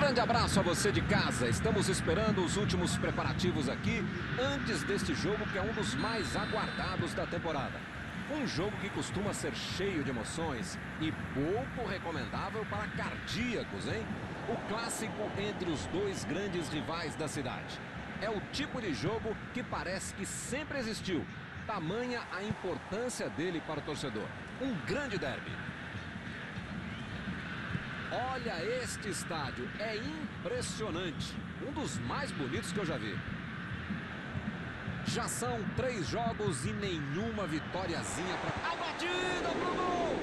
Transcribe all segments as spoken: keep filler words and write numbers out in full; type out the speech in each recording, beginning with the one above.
grande abraço a você de casa. Estamos esperando os últimos preparativos aqui antes deste jogo que é um dos mais aguardados da temporada. Um jogo que costuma ser cheio de emoções e pouco recomendável para cardíacos, hein? O clássico entre os dois grandes rivais da cidade. É o tipo de jogo que parece que sempre existiu. Tamanha a importância dele para o torcedor. Um grande derby. Olha este estádio, é impressionante. Um dos mais bonitos que eu já vi. Já são três jogos e nenhuma vitóriazinha para... A batida pro gol!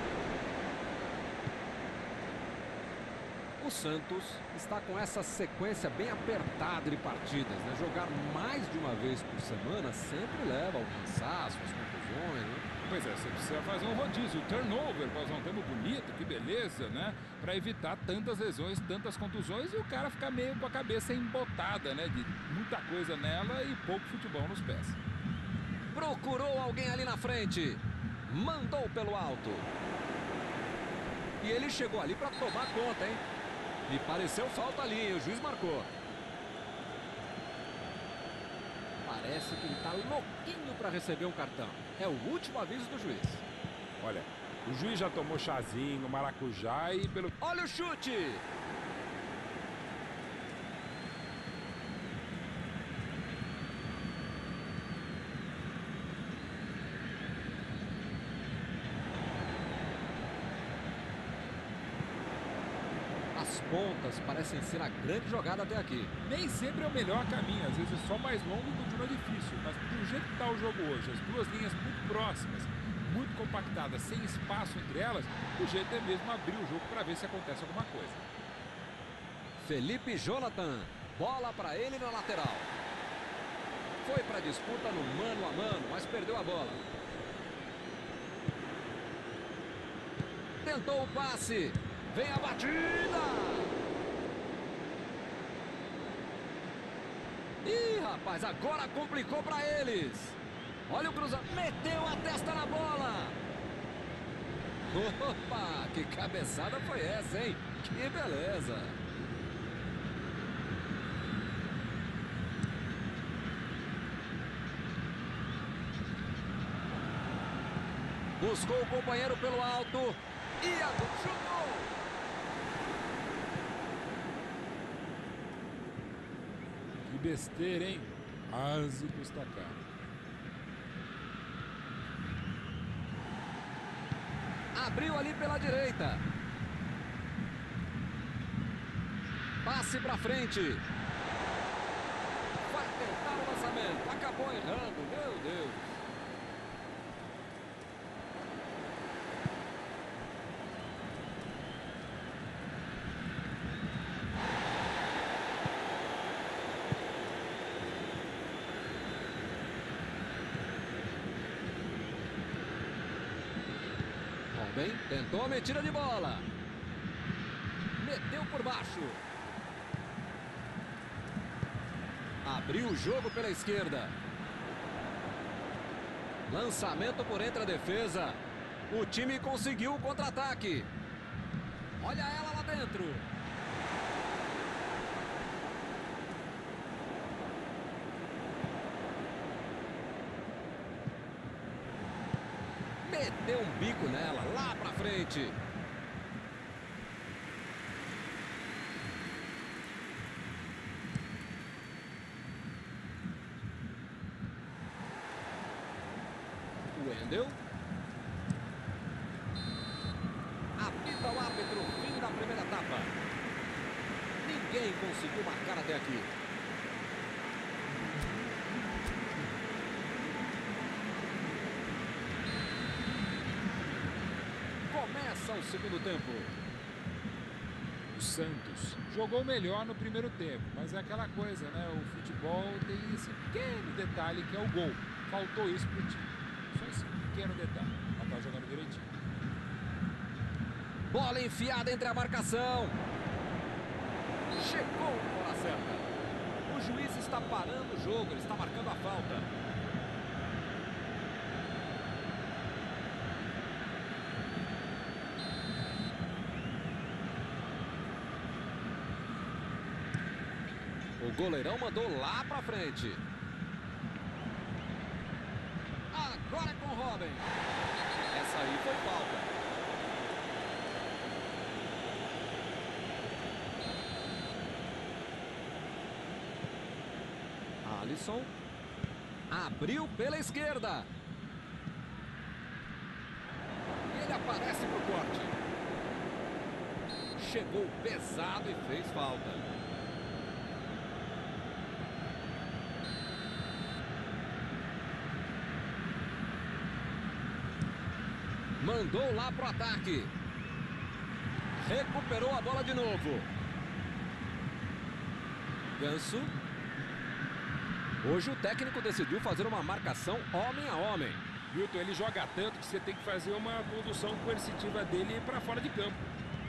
O Santos está com essa sequência bem apertada de partidas, né? Jogar mais de uma vez por semana sempre leva ao cansaço, às contusões, né? Pois é, você precisa fazer um rodízio, turnover, para usar um termo bonito, que beleza, né? Para evitar tantas lesões, tantas contusões e o cara ficar meio com a cabeça embotada, né? De muita coisa nela e pouco futebol nos pés. Procurou alguém ali na frente. Mandou pelo alto. E ele chegou ali para tomar conta, hein? Me pareceu falta ali, o juiz marcou. Parece que ele está louquinho para receber um cartão. É o último aviso do juiz. Olha, o juiz já tomou chazinho, maracujá e pelo... Olha o chute! As pontas parecem ser a grande jogada até aqui. Nem sempre é o melhor caminho, às vezes só mais longo continua difícil, mas do jeito que está o jogo hoje, as duas linhas muito próximas, muito compactadas, sem espaço entre elas, o jeito é mesmo abrir o jogo para ver se acontece alguma coisa. Felipe Jonathan, bola para ele na lateral. Foi para a disputa no mano a mano, mas perdeu a bola. Tentou o passe. Vem a batida! Ih, rapaz, agora complicou para eles. Olha o cruzamento, meteu a testa na bola. Opa, que cabeçada foi essa, hein? Que beleza. Buscou o companheiro pelo alto. E a chutou. Que besteira, hein? Quase custa caro. Abriu ali pela direita. Passe pra frente. Vai tentar o lançamento. Acabou errando. Meu Deus. Bem, tentou a metida de bola. Meteu por baixo. Abriu o jogo pela esquerda. Lançamento por entre a defesa. O time conseguiu o contra-ataque. Olha ela lá dentro. Meteu um bico nela, lá pra frente. Wendel. Apita o árbitro, fim da primeira etapa. Ninguém conseguiu marcar até aqui. Começa o segundo tempo. O Santos jogou melhor no primeiro tempo, mas é aquela coisa, né? O futebol tem esse pequeno detalhe que é o gol. Faltou isso pro time. Só esse pequeno detalhe. Mas tá jogando direitinho. Bola enfiada entre a marcação. Chegou a bola certa. O juiz está parando o jogo, ele está marcando a falta. goleirão mandou lá pra frente. Agora é com o Robin. Essa aí foi falta. Alisson. Abriu pela esquerda. Ele aparece pro corte. Chegou pesado e fez falta. Mandou lá pro ataque. Recuperou a bola de novo. Ganso. Hoje o técnico decidiu fazer uma marcação homem a homem. Milton, ele joga tanto que você tem que fazer uma condução coercitiva dele para fora de campo.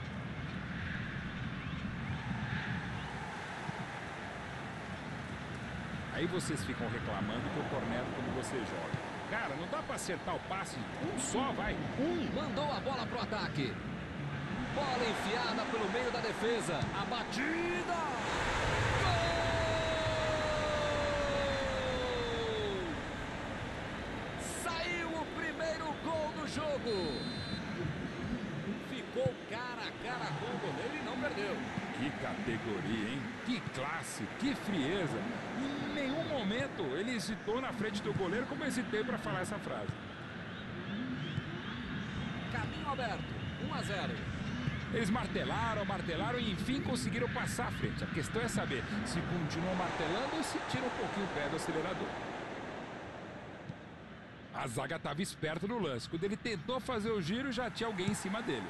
Aí vocês ficam reclamando que eu corneto quando você joga. Cara, não dá para acertar o passe. Um só, vai. Um. Mandou a bola pro ataque. Bola enfiada pelo meio da defesa. A batida. Gol! Saiu o primeiro gol do jogo. Ficou cara a cara com o goleiro e não perdeu. Que categoria, hein? Que classe, que frieza. Em nenhum momento ele hesitou na frente do goleiro como hesitei para falar essa frase. Caminho aberto, um a zero. Eles martelaram, martelaram e enfim conseguiram passar à frente. A questão é saber se continuam martelando ou se tiram um pouquinho o pé do acelerador. A zaga estava esperta no lance. Quando ele tentou fazer o giro, já tinha alguém em cima dele.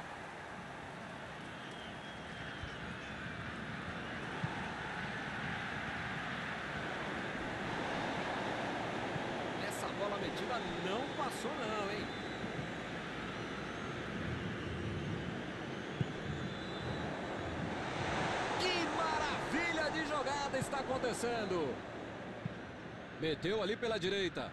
Essa bola metida não passou não, hein? Que maravilha de jogada está acontecendo! Meteu ali pela direita.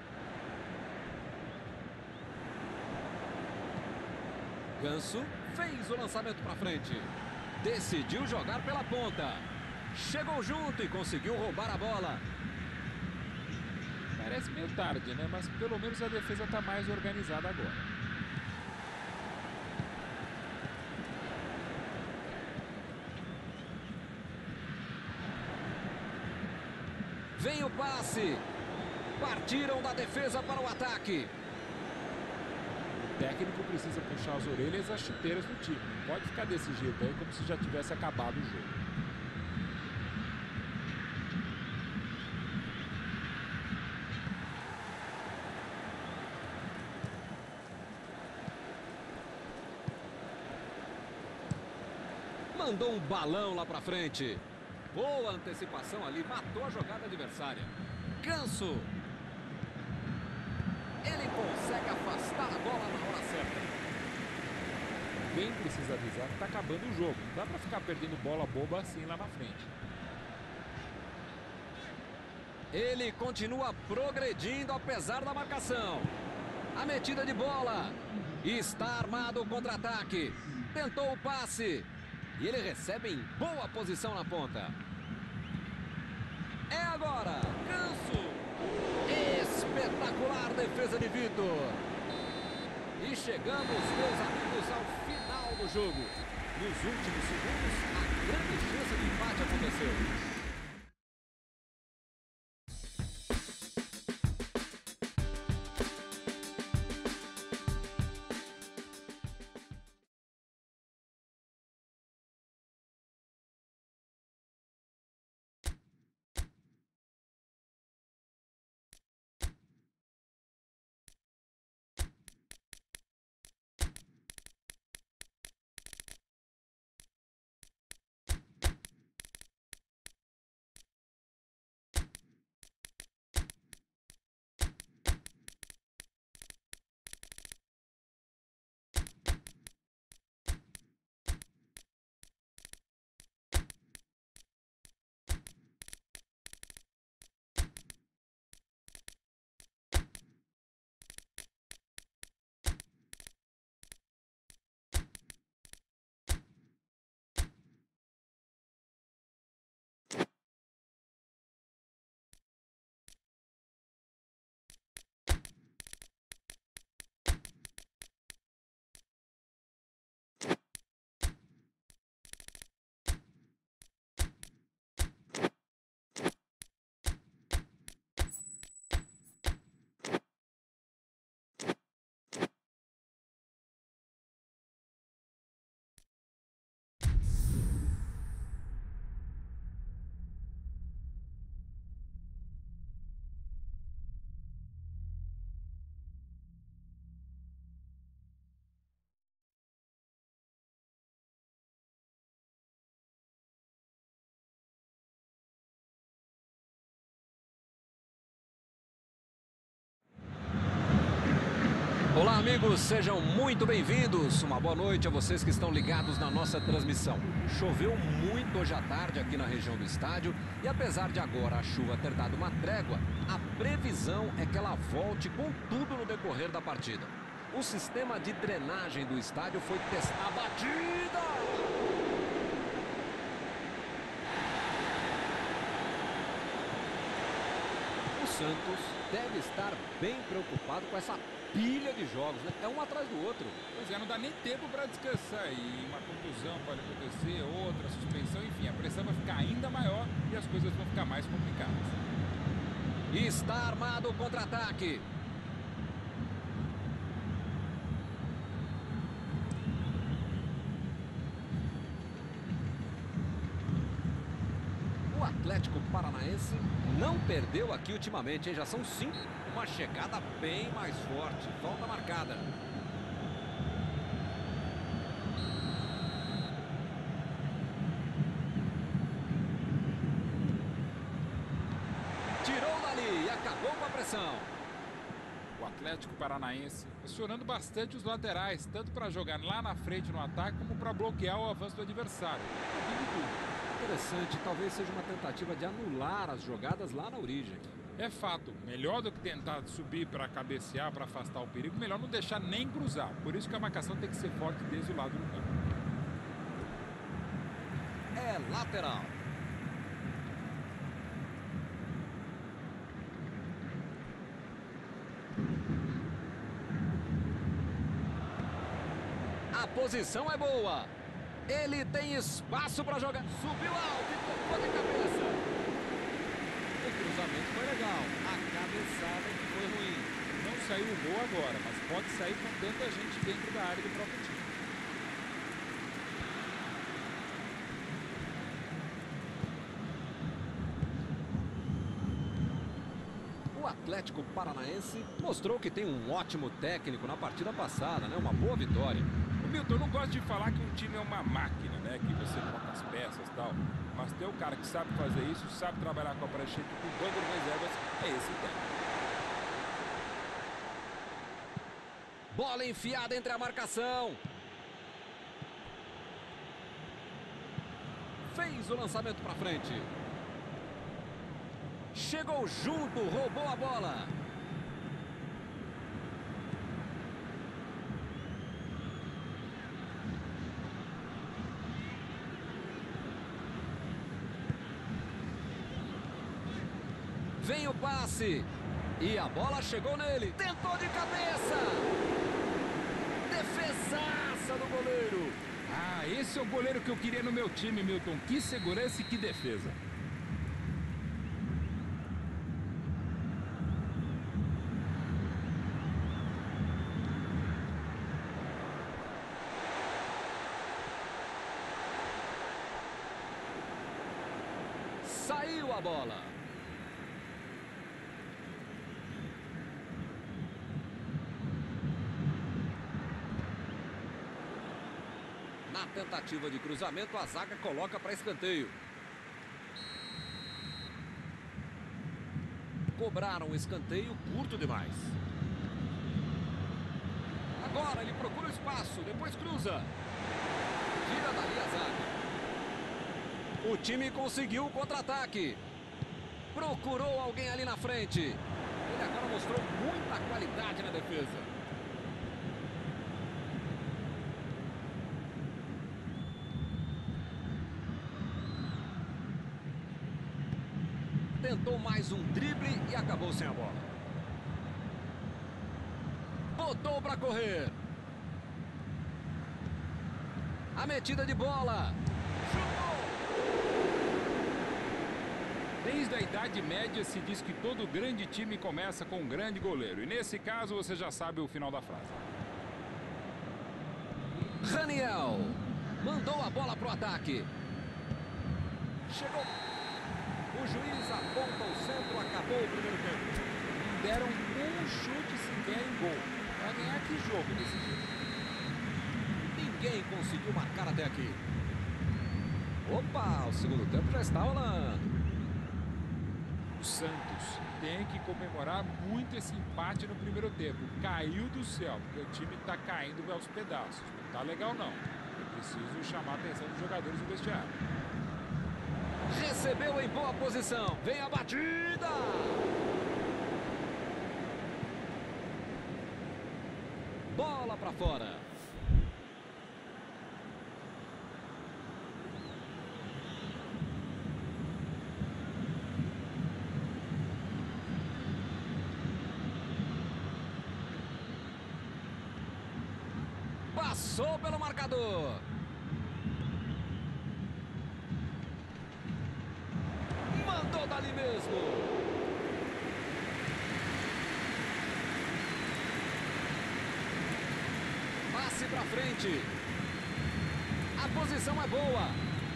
Ganso fez o lançamento para frente. Decidiu jogar pela ponta. Chegou junto e conseguiu roubar a bola. Parece meio tarde, né? Mas pelo menos a defesa está mais organizada agora. Vem o passe. Partiram da defesa para o ataque. O técnico precisa puxar as orelhas e as chuteiras do time. Não pode ficar desse jeito aí como se já tivesse acabado o jogo. Mandou um balão lá pra frente. Boa antecipação ali, matou a jogada adversária. Ganso. Ele consegue afastar a bola na hora certa. Quem precisa avisar que está acabando o jogo. Não dá para ficar perdendo bola boba assim lá na frente. Ele continua progredindo apesar da marcação. A metida de bola. Está armado o contra-ataque. Tentou o passe. E ele recebe em boa posição na ponta. É agora. Ganso. Espetacular defesa de Vitor. E chegamos, meus amigos, ao final do jogo. Nos últimos segundos, a grande chance de empate aconteceu. Olá, amigos, sejam muito bem-vindos. Uma boa noite a vocês que estão ligados na nossa transmissão. Choveu muito hoje à tarde aqui na região do estádio e apesar de agora a chuva ter dado uma trégua, a previsão é que ela volte com tudo no decorrer da partida. O sistema de drenagem do estádio foi testado. A batida! O Santos deve estar bem preocupado com essa pilha de jogos, né? É um atrás do outro. Pois é, não dá nem tempo para descansar. E uma contusão pode acontecer, outra suspensão, enfim, a pressão vai ficar ainda maior e as coisas vão ficar mais complicadas. E está armado o contra-ataque. O Atlético Paranaense não perdeu aqui ultimamente, hein? Já são cinco. Uma chegada bem mais forte. Falta marcada. Tirou dali e acabou com a pressão. O Atlético Paranaense pressionando bastante os laterais, tanto para jogar lá na frente no ataque, como para bloquear o avanço do adversário. Interessante, talvez seja uma tentativa de anular as jogadas lá na origem. É fato, melhor do que tentar subir para cabecear, para afastar o perigo, melhor não deixar nem cruzar. Por isso que a marcação tem que ser forte desde o lado do campo. É lateral. A posição é boa. Ele tem espaço para jogar. Subiu alto e tocou de cabeça. O cruzamento foi legal. A cabeçada que foi ruim. Não saiu o gol agora, mas pode sair com tanta gente dentro da área do próprio time. O Atlético Paranaense mostrou que tem um ótimo técnico na partida passada, né? Uma boa vitória. O Milton, eu não gosto de falar que um time é uma máquina, né? Que você troca as peças e tal. Mas tem um cara que sabe fazer isso, sabe trabalhar com a prancheta e com o banco de reservas, é esse técnico. Bola enfiada entre a marcação. Fez o lançamento para frente. Chegou junto, roubou a bola. Vem o passe. E a bola chegou nele. Tentou de cabeça. Defesaça do goleiro. Ah, esse é o goleiro que eu queria no meu time, Milton. Que segurança e que defesa. Saiu a bola. Na tentativa de cruzamento, a zaga coloca para escanteio. Cobraram o escanteio curto demais. Agora ele procura o espaço, depois cruza. Tira dali a zaga. O time conseguiu o contra-ataque. Procurou alguém ali na frente. Ele agora mostrou muita qualidade na defesa. Tentou mais um drible e acabou sem a bola. Botou para correr. A metida de bola. Chutou. Desde a Idade Média se diz que todo grande time começa com um grande goleiro. E nesse caso você já sabe o final da frase. Raniel mandou a bola para o ataque. Chegou. O juiz aponta o centro, acabou o primeiro tempo. Não deram um chute sequer em gol. Para ganhar que jogo desse jeito? Ninguém conseguiu marcar até aqui. Opa, o segundo tempo já está rolando. O Santos tem que comemorar muito esse empate no primeiro tempo. Caiu do céu, porque o time está caindo aos pedaços. Não tá legal, não. É preciso chamar a atenção dos jogadores do vestiário. Recebeu em boa posição. Vem a batida! Bola para fora. Passou pelo marcador. Mandou dali mesmo. Passe para frente. A posição é boa.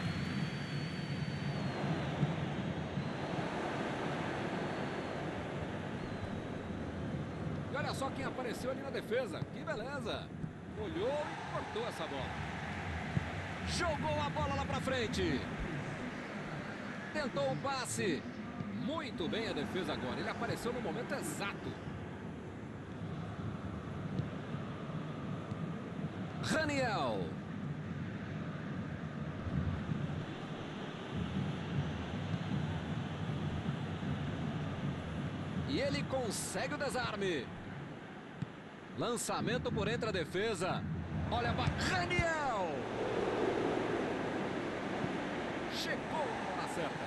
E olha só quem apareceu ali na defesa. Que beleza. Olhou e cortou essa bola. Jogou a bola lá pra frente. Tentou o passe. Muito bem a defesa agora. Ele apareceu no momento exato. Raniel. E ele consegue o desarme. Lançamento por entre a defesa. Olha a bola. Raniel. Chegou na certa.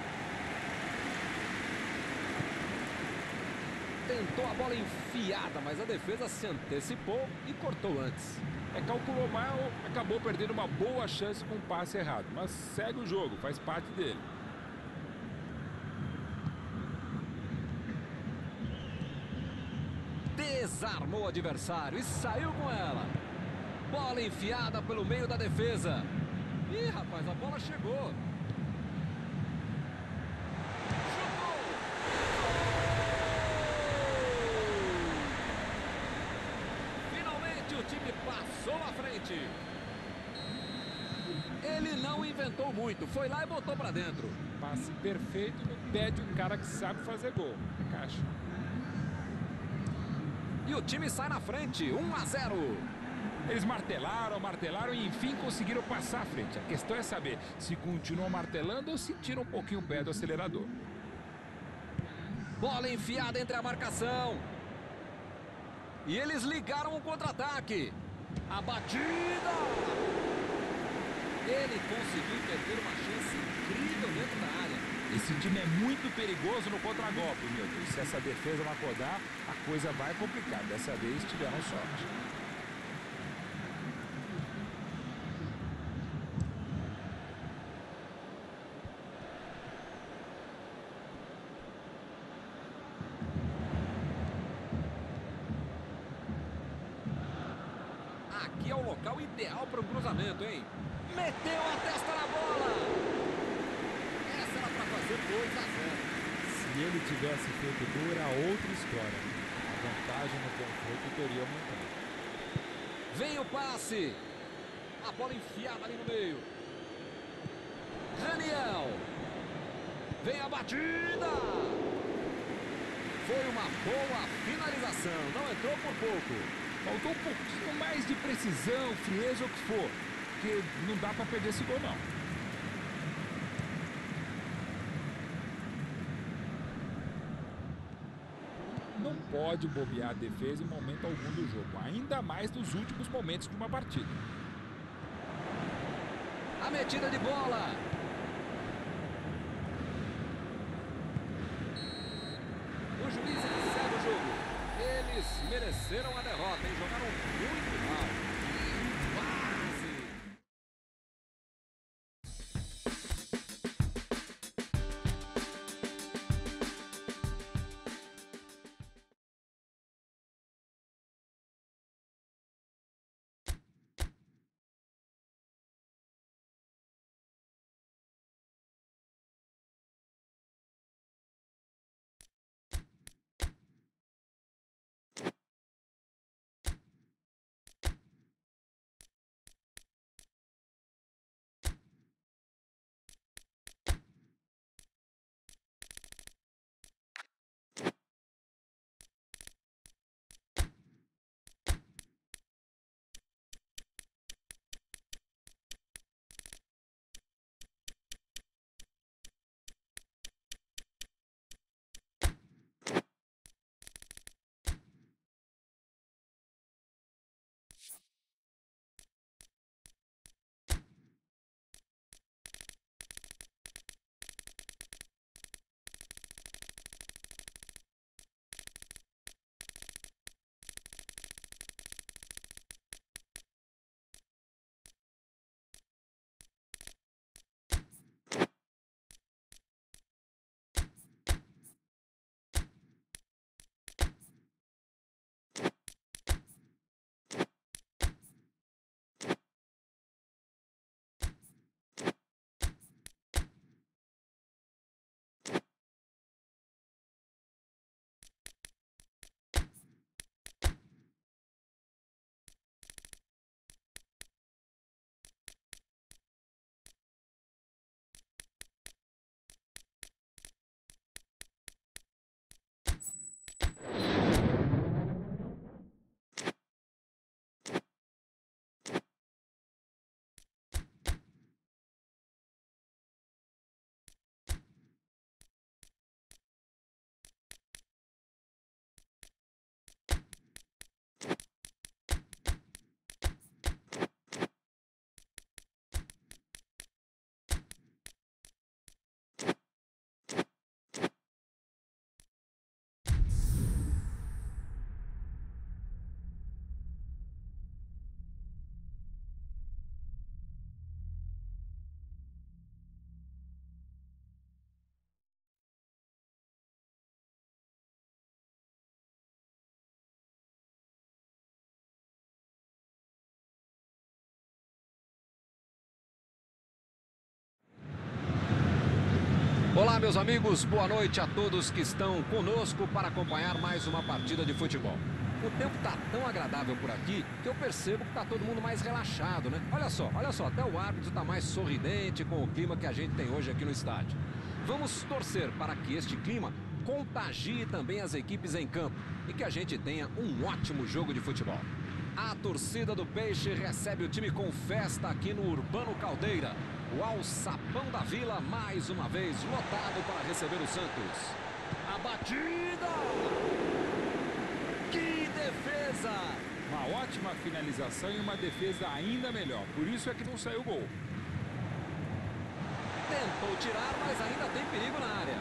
Tentou a bola enfiada, mas a defesa se antecipou e cortou antes. É, calculou mal, acabou perdendo uma boa chance com o passe errado. Mas segue o jogo, faz parte dele. Desarmou o adversário e saiu com ela. Bola enfiada pelo meio da defesa. Ih, rapaz, a bola chegou. Chutou! Finalmente o time passou à frente. Ele não inventou muito, foi lá e botou pra dentro. Passe perfeito no pé de um cara que sabe fazer gol. Caixa. E o time sai na frente, um a zero. Eles martelaram, martelaram e enfim conseguiram passar à frente. A questão é saber se continuam martelando ou se tiram um pouquinho o pé do acelerador. Bola enfiada entre a marcação. E eles ligaram o contra-ataque. A batida. Ele conseguiu perder uma chance incrível dentro da área. Esse time é muito perigoso no contragolpe, meu Deus. Se essa defesa não acordar, a coisa vai complicar. Dessa vez tiveram sorte. Aqui é o local ideal para o cruzamento, hein? Meteu a testa na bola. Essa era para fazer dois a zero. Se ele tivesse feito gol, era outra história. A vantagem no confronto teria aumentado. Vem o passe. A bola enfiada ali no meio. Raniel. Vem a batida. Foi uma boa finalização. Não entrou por pouco. Faltou um pouquinho mais de precisão, frieza ou o que for. Porque não dá para perder esse gol, não. Não pode bobear a defesa em momento algum do jogo. Ainda mais nos últimos momentos de uma partida. A metida de bola. O juiz encerra o jogo. Eles mereceram a derrota e jogaram muito mal. Olá, meus amigos, boa noite a todos que estão conosco para acompanhar mais uma partida de futebol. O tempo está tão agradável por aqui que eu percebo que está todo mundo mais relaxado, né? Olha só, olha só, até o árbitro está mais sorridente com o clima que a gente tem hoje aqui no estádio. Vamos torcer para que este clima contagie também as equipes em campo e que a gente tenha um ótimo jogo de futebol. A torcida do Peixe recebe o time com festa aqui no Urbano Caldeira. O Alçapão da Vila, mais uma vez, lotado para receber o Santos. A batida! Que defesa! Uma ótima finalização e uma defesa ainda melhor. Por isso é que não saiu gol. Tentou tirar, mas ainda tem perigo na área.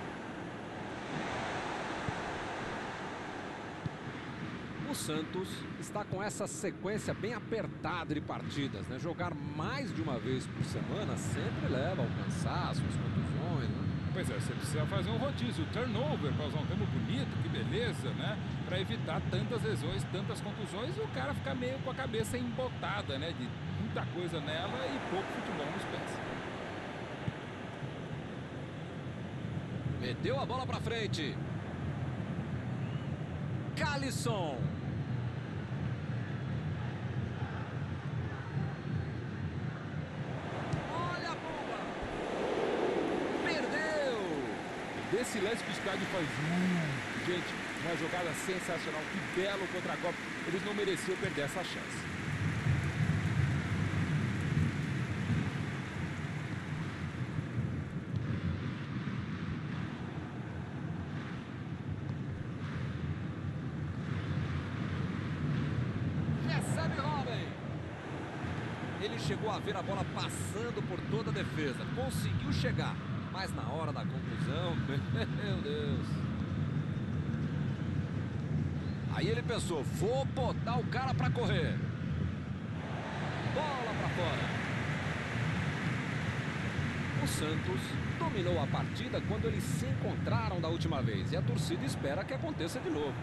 O Santos está com essa sequência bem apertada de partidas, né? Jogar mais de uma vez por semana sempre leva ao cansaço, às contusões, né? Pois é, você precisa fazer um rodízio, turnover, para usar um termo bonito, que beleza, né? Para evitar tantas lesões, tantas contusões e o cara ficar meio com a cabeça embotada, né? De muita coisa nela e pouco futebol nos pés. Meteu a bola para frente. Calisson. Esse lance que o estádio faz, uh, gente, uma jogada sensacional, que belo contra-golpe, eles não mereciam perder essa chance. Recebe Robin. Ele chegou a ver a bola passando por toda a defesa, conseguiu chegar. Mas na hora da conclusão, meu Deus. Aí ele pensou, vou botar o cara para correr. Bola para fora. O Santos dominou a partida quando eles se encontraram da última vez. E a torcida espera que aconteça de novo.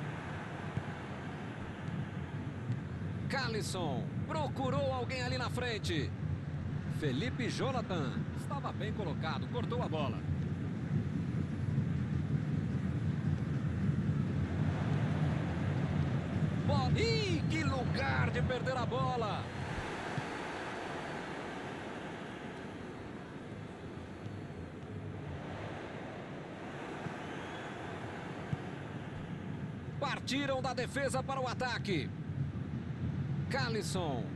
Calisson procurou alguém ali na frente. Felipe Jonathan estava bem colocado, cortou a bola. Bola. Ih, que lugar de perder a bola! Partiram da defesa para o ataque. Calisson.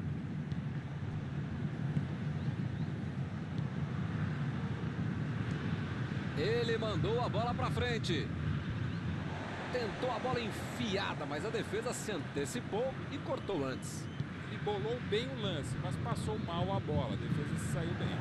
Ele mandou a bola para frente. Tentou a bola enfiada, mas a defesa se antecipou e cortou antes. Ele bolou bem o lance, mas passou mal a bola. A defesa se saiu bem.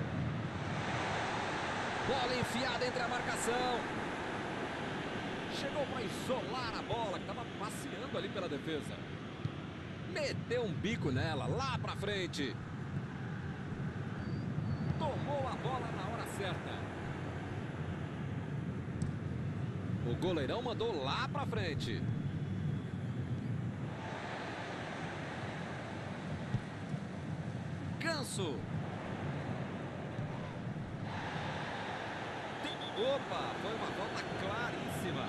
Bola enfiada entre a marcação. Chegou para isolar a bola, que estava passeando ali pela defesa. Meteu um bico nela, lá para frente. Tomou a bola na hora certa. O goleirão mandou lá pra frente. Ganso. Opa, foi uma falta claríssima.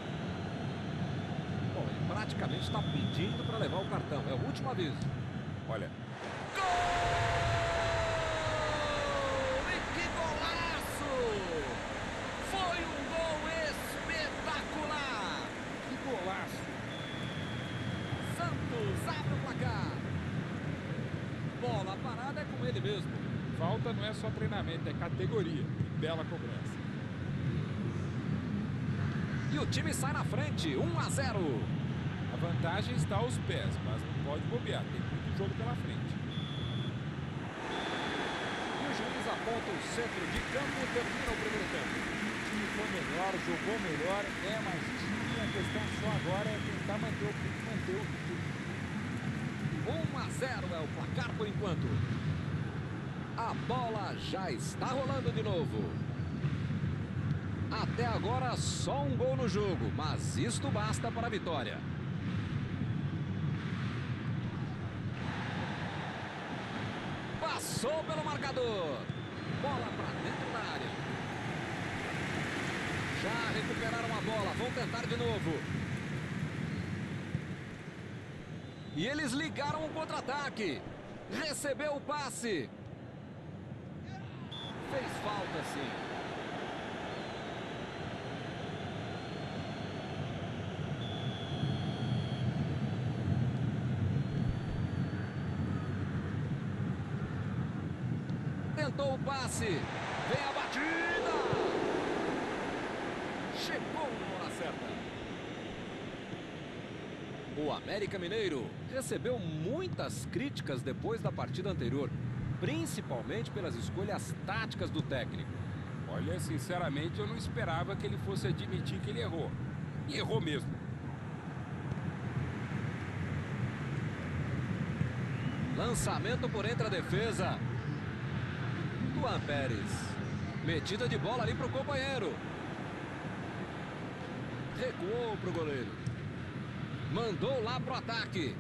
Bom, ele praticamente está pedindo para levar o cartão. É o último aviso. Olha. Abre o placar. Bola parada é com ele mesmo. Falta não é só treinamento, é categoria. Bela cobrança. E o time sai na frente, um a zero. A vantagem está aos pés, mas não pode bobear. Tem muito jogo pela frente. E o juiz aponta o centro de campo e termina o primeiro tempo. O time foi melhor, jogou melhor, é mais time. A questão só agora é tentar manter o manter o ritmo. um a zero é o placar por enquanto. A bola já está rolando de novo. Até agora só um gol no jogo, mas isto basta para a vitória. Passou pelo marcador. Bola para dentro da área. Já recuperaram a bola, vão tentar de novo. E eles ligaram o contra-ataque. Recebeu o passe. Fez falta, sim. Tentou o passe. Vem a batida. Chegou na hora certa. O América Mineiro recebeu muitas críticas depois da partida anterior, principalmente pelas escolhas táticas do técnico. Olha, sinceramente, eu não esperava que ele fosse admitir que ele errou. E errou mesmo. Lançamento por entre a defesa. Luan Pérez. Metida de bola ali para o companheiro. Recuou para o goleiro. Mandou lá pro ataque.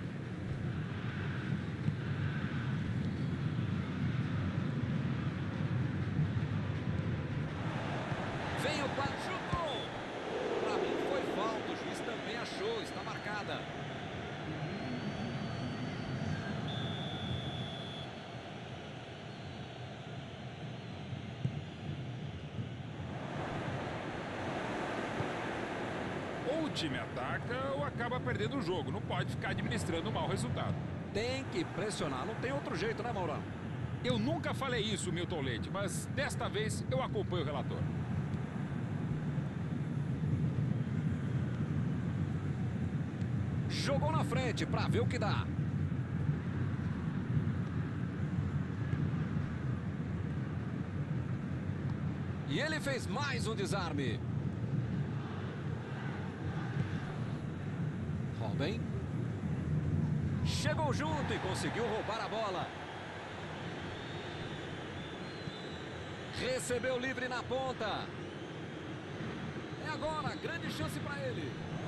Vem o passe, chutou. Para mim foi falta, o juiz também achou, está marcada. Ou o time ataca ou acaba perdendo o jogo. Não pode ficar administrando um mau resultado. Tem que pressionar, não tem outro jeito, né, Maurão? Eu nunca falei isso, Milton Leite, mas desta vez eu acompanho o relator. Jogou na frente para ver o que dá. E ele fez mais um desarme. Robin. Chegou junto e conseguiu roubar a bola. Recebeu livre na ponta. É agora, grande chance para ele.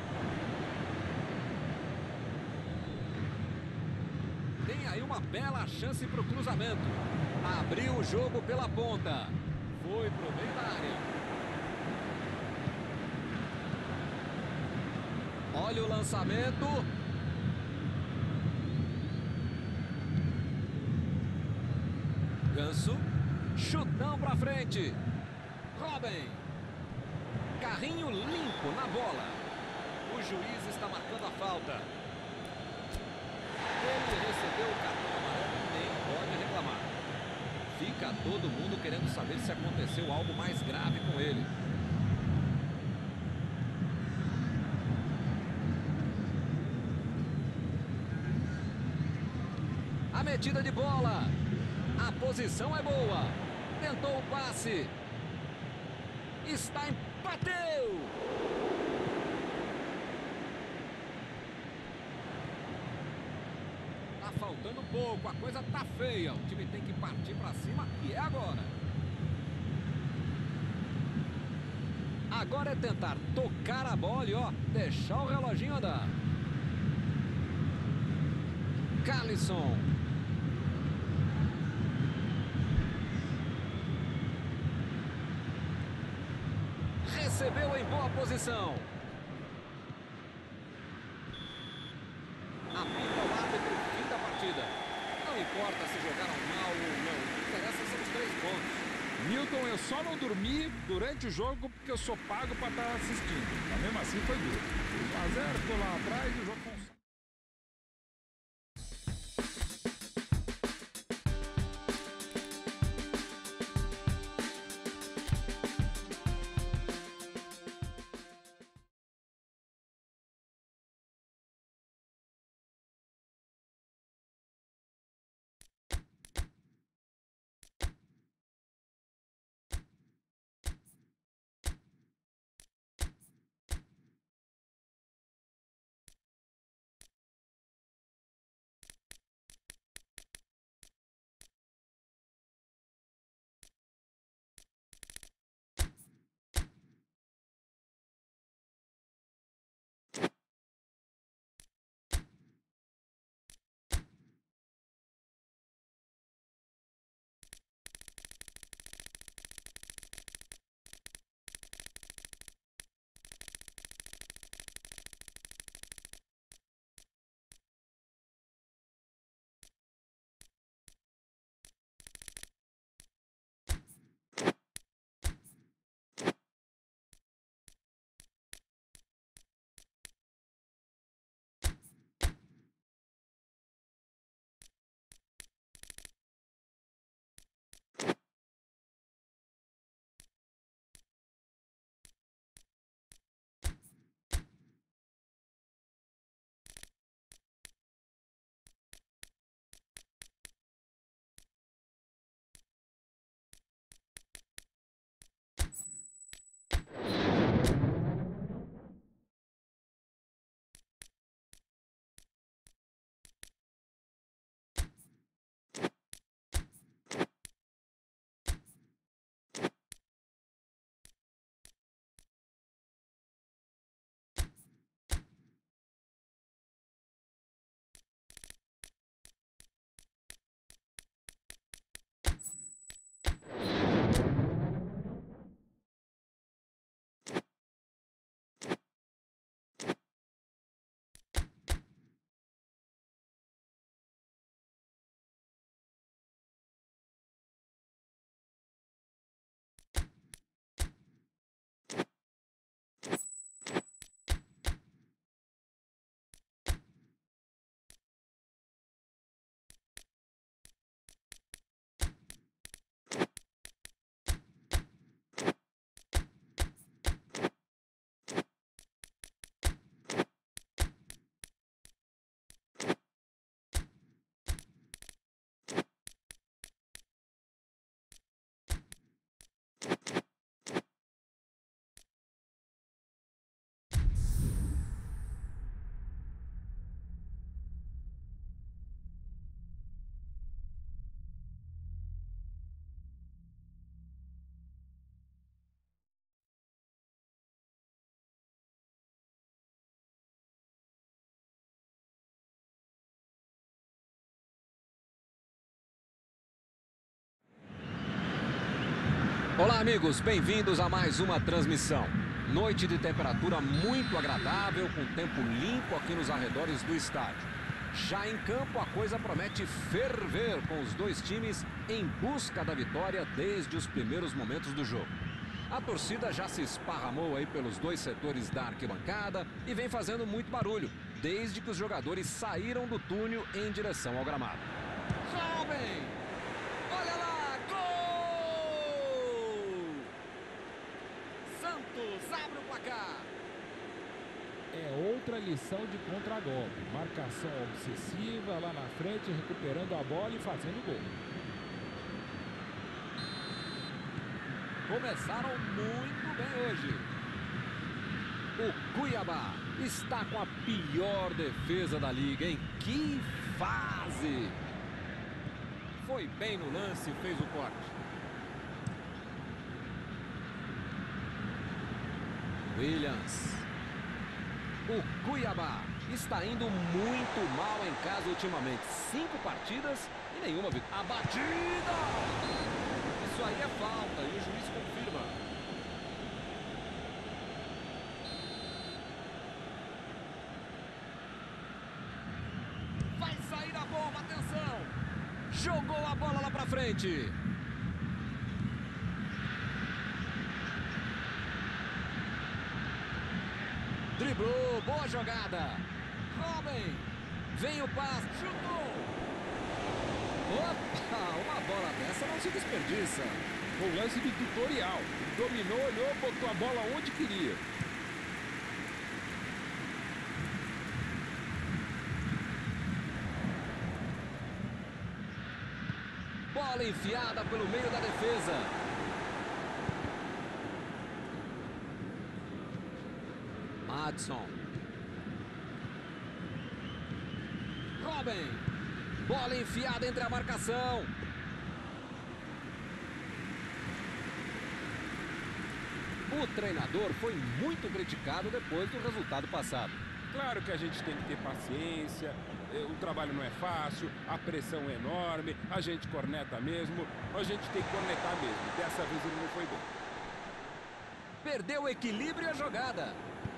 Tem aí uma bela chance para o cruzamento. Abriu o jogo pela ponta. Foi pro meio da área. Olha o lançamento. Ganso. Chutão pra frente. Robin. Carrinho limpo na bola. O juiz está marcando a falta. Ele recebeu o cartão amarelo e nem pode reclamar. Fica todo mundo querendo saber se aconteceu algo mais grave com ele. A metida de bola. A posição é boa. Tentou o passe. Está em... Bateu! Tá faltando pouco. A coisa tá feia. O time tem que partir pra cima e é agora. Agora é tentar tocar a bola e, ó, deixar o reloginho andar. Calisson. Recebeu em boa posição. Apita o árbitro, fim da partida. Não importa se jogaram mal ou não. O que interessa são os três pontos. Milton, eu só não dormi durante o jogo porque eu sou pago para estar assistindo. Mas mesmo assim foi duro. um a zero, tô lá atrás e o jogo foi um Olá, amigos, bem-vindos a mais uma transmissão. Noite de temperatura muito agradável, com tempo limpo aqui nos arredores do estádio. Já em campo, a coisa promete ferver, com os dois times em busca da vitória desde os primeiros momentos do jogo. A torcida já se esparramou aí pelos dois setores da arquibancada e vem fazendo muito barulho, desde que os jogadores saíram do túnel em direção ao gramado. Jovem! Olha lá! Gol! Santos abre o placar. É outra lição de contragolpe. Marcação obsessiva lá na frente, recuperando a bola e fazendo gol. Começaram muito bem hoje. O Cuiabá está com a pior defesa da liga, hein? Que fase! Foi bem no lance e fez o corte. Williams. O Cuiabá está indo muito mal em casa ultimamente. Cinco partidas e nenhuma vitória. A batida! Isso aí é falta e o juiz confirma. Vai sair a bomba, atenção! Jogou a bola lá pra frente. Driblou, boa jogada. Robin, vem o passe, chutou. Opa, uma bola dessa não se desperdiça. Foi um lance de tutorial. Dominou, olhou, botou a bola onde queria. Bola enfiada pelo meio da defesa. Madison. Robin. Bola enfiada entre a marcação. O treinador foi muito criticado depois do resultado passado. Claro que a gente tem que ter paciência, o trabalho não é fácil, a pressão é enorme, a gente corneta mesmo, a gente tem que cornetar mesmo. Dessa vez ele não foi bem. Perdeu o equilíbrio e a jogada.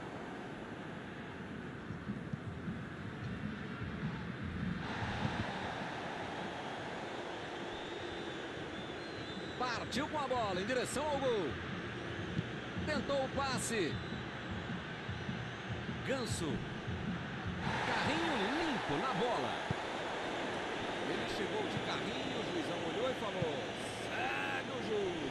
Partiu com a bola em direção ao gol. Tentou o passe. Ganso. Carrinho limpo na bola. Ele chegou de carrinho, o juizão olhou e falou: segue o jogo.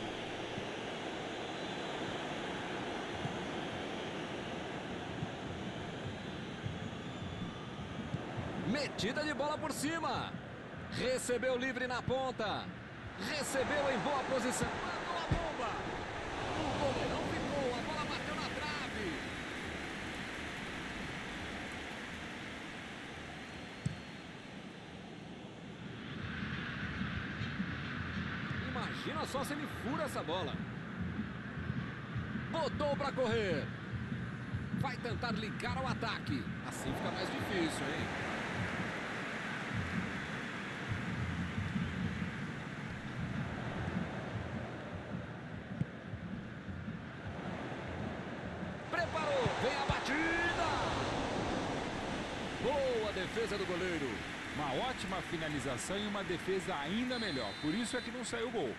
Metida de bola por cima. Recebeu livre na ponta. Recebeu em boa posição. Mandou a bomba. O goleirão ficou. A bola bateu na trave. Imagina só se ele fura essa bola. Botou para correr. Vai tentar ligar ao ataque. Assim fica mais difícil, hein? Defesa do goleiro. Uma ótima finalização e uma defesa ainda melhor. Por isso é que não saiu o gol.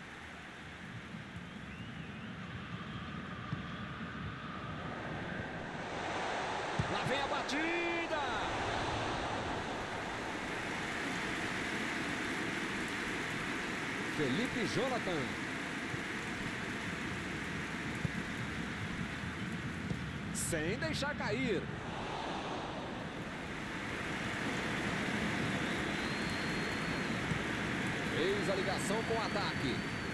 Lá vem a batida. Felipe Jonathan. Sem deixar cair. Fez a ligação com o ataque.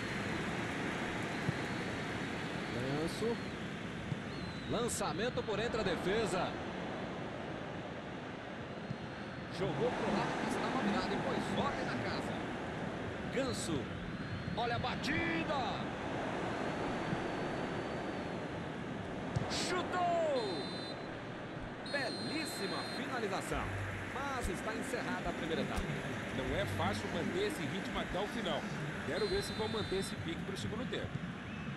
Ganso. Lançamento por entre a defesa. Jogou pro lado que estava virado e pôs ordem na casa. Ganso. Olha a batida. Chutou. Belíssima finalização. Mas está encerrada a primeira etapa. Não é fácil manter esse ritmo até o final. Quero ver se vão manter esse pique para o segundo tempo.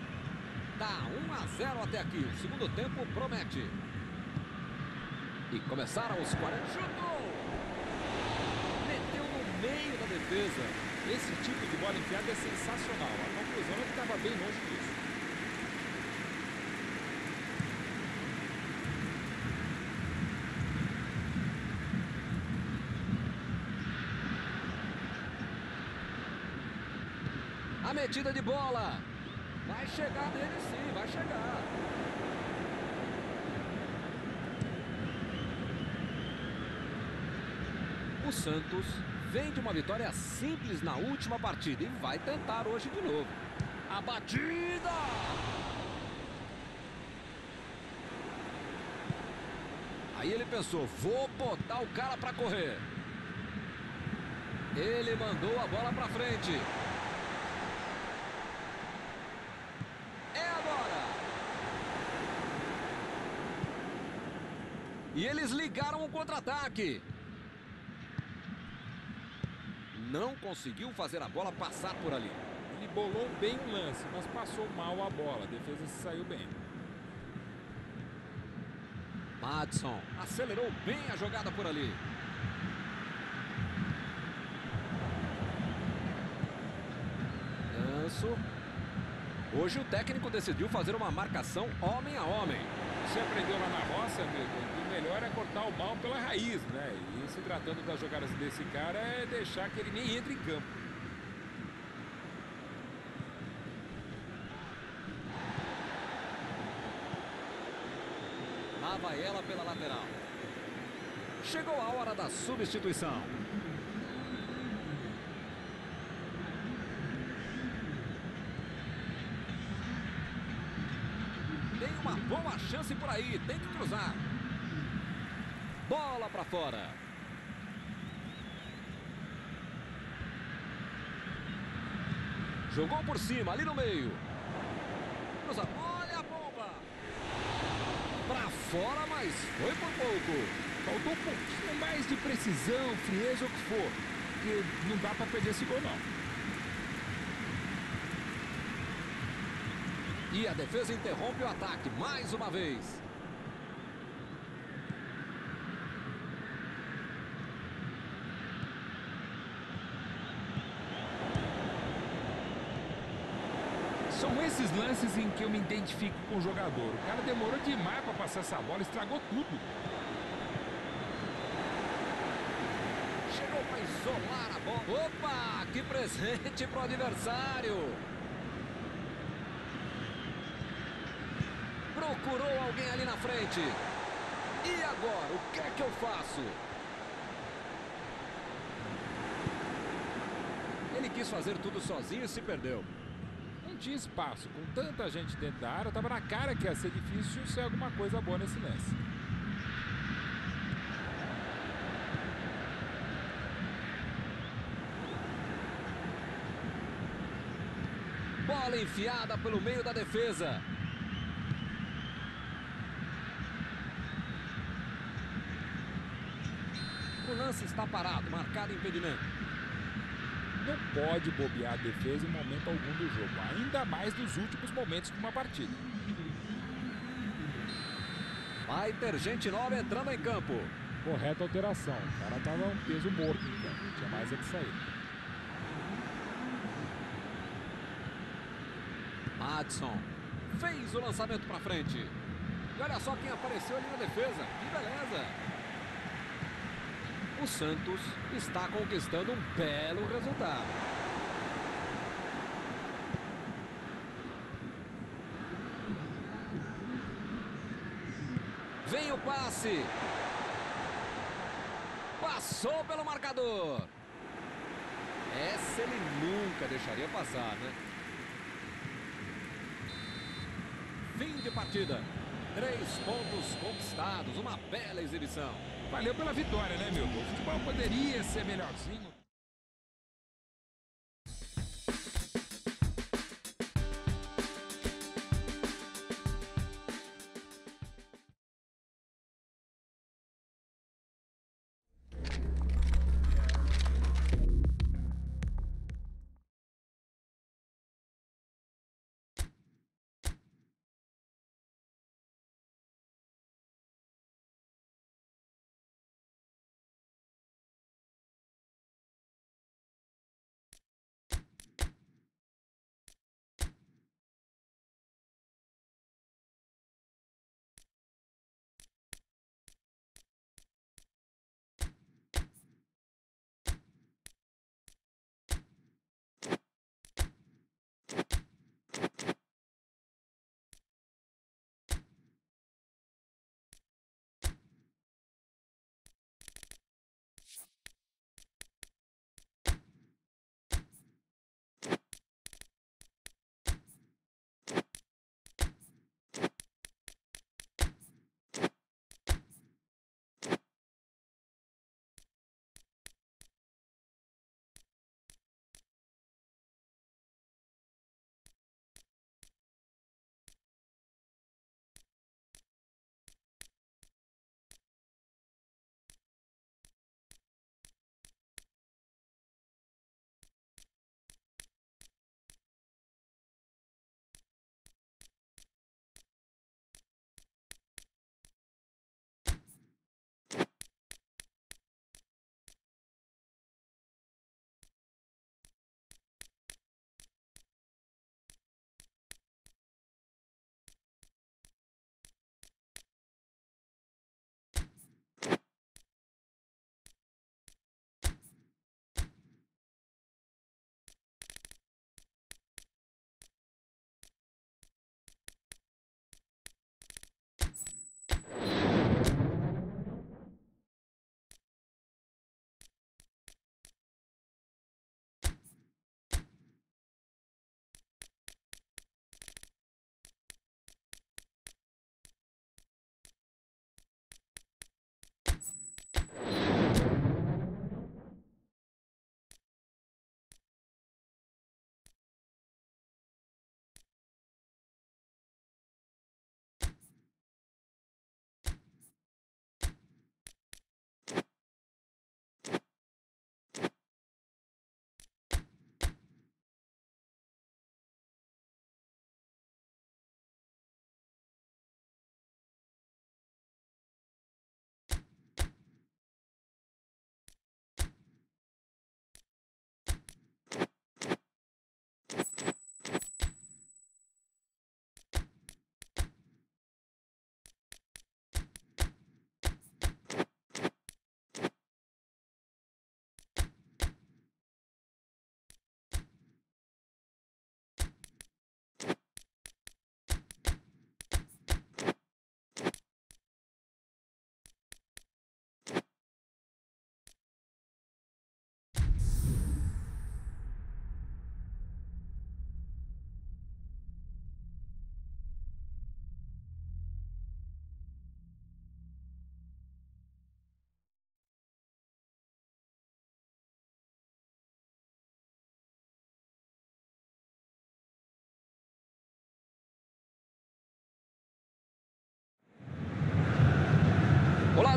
Tá um a zero até aqui. O segundo tempo promete. E começaram os quarenta. Chutou! Meteu no meio da defesa. Esse tipo de bola enfiada é sensacional. A conclusão é que estava bem longe disso. A metida de bola. Vai chegar nele sim, vai chegar. O Santos vem de uma vitória simples na última partida e vai tentar hoje de novo. A batida! Aí ele pensou, vou botar o cara para correr. Ele mandou a bola para frente. É agora! E eles ligaram o contra-ataque. Não conseguiu fazer a bola passar por ali. Ele bolou bem o lance, mas passou mal a bola. A defesa se saiu bem. Madison acelerou bem a jogada por ali. Ganso. Hoje o técnico decidiu fazer uma marcação homem a homem. Você aprendeu lá na roça, amigo, que o melhor é cortar o mal pela raiz, né? E se tratando das jogadas desse cara, é deixar que ele nem entre em campo. Lá vai ela pela lateral. Chegou a hora da substituição. Tem uma boa chance por aí, tem que cruzar. Bola para fora. Jogou por cima, ali no meio. Cruza, olha a bomba. Para fora, mas foi por pouco. Faltou um pouquinho mais de precisão, frieza ou o que for. Porque não dá para perder esse gol, não. E a defesa interrompe o ataque mais uma vez. São esses lances em que eu me identifico com o jogador. O cara demorou demais para passar essa bola, estragou tudo. Chegou para isolar a bola. Opa, que presente para o adversário. Procurou alguém ali na frente. E agora, o que é que eu faço? Ele quis fazer tudo sozinho e se perdeu. Não tinha espaço. Com tanta gente dentro da área, estava na cara que ia ser difícil ser alguma coisa boa nesse lance. Bola enfiada pelo meio da defesa. O lance está parado, marcado impedimento. Não pode bobear a defesa em momento algum do jogo, ainda mais nos últimos momentos de uma partida. Vai ter gente nova entrando em campo. Correta alteração, o cara estava um peso morto em campo, tinha mais é que sair. Madison fez o lançamento para frente. E olha só quem apareceu ali na defesa. Que beleza! O Santos está conquistando um belo resultado. Vem o passe. Passou pelo marcador. Essa ele nunca deixaria passar, né? Fim de partida. Três pontos conquistados. Uma bela exibição. Valeu pela vitória, né, meu? O futebol poderia ser melhorzinho.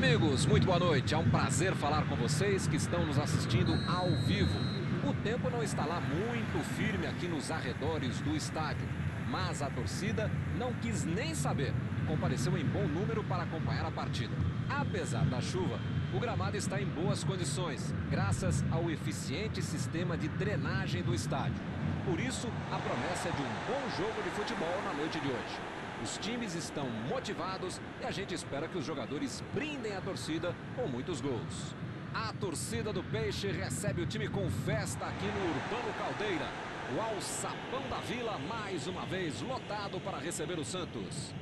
Amigos, muito boa noite. É um prazer falar com vocês que estão nos assistindo ao vivo. O tempo não está lá muito firme aqui nos arredores do estádio, mas a torcida não quis nem saber e compareceu em bom número para acompanhar a partida. Apesar da chuva, o gramado está em boas condições, graças ao eficiente sistema de drenagem do estádio. Por isso, a promessa é de um bom jogo de futebol na noite de hoje. Os times estão motivados e a gente espera que os jogadores brindem a torcida com muitos gols. A torcida do Peixe recebe o time com festa aqui no Urbano Caldeira. O Alçapão da Vila mais uma vez lotado para receber o Santos.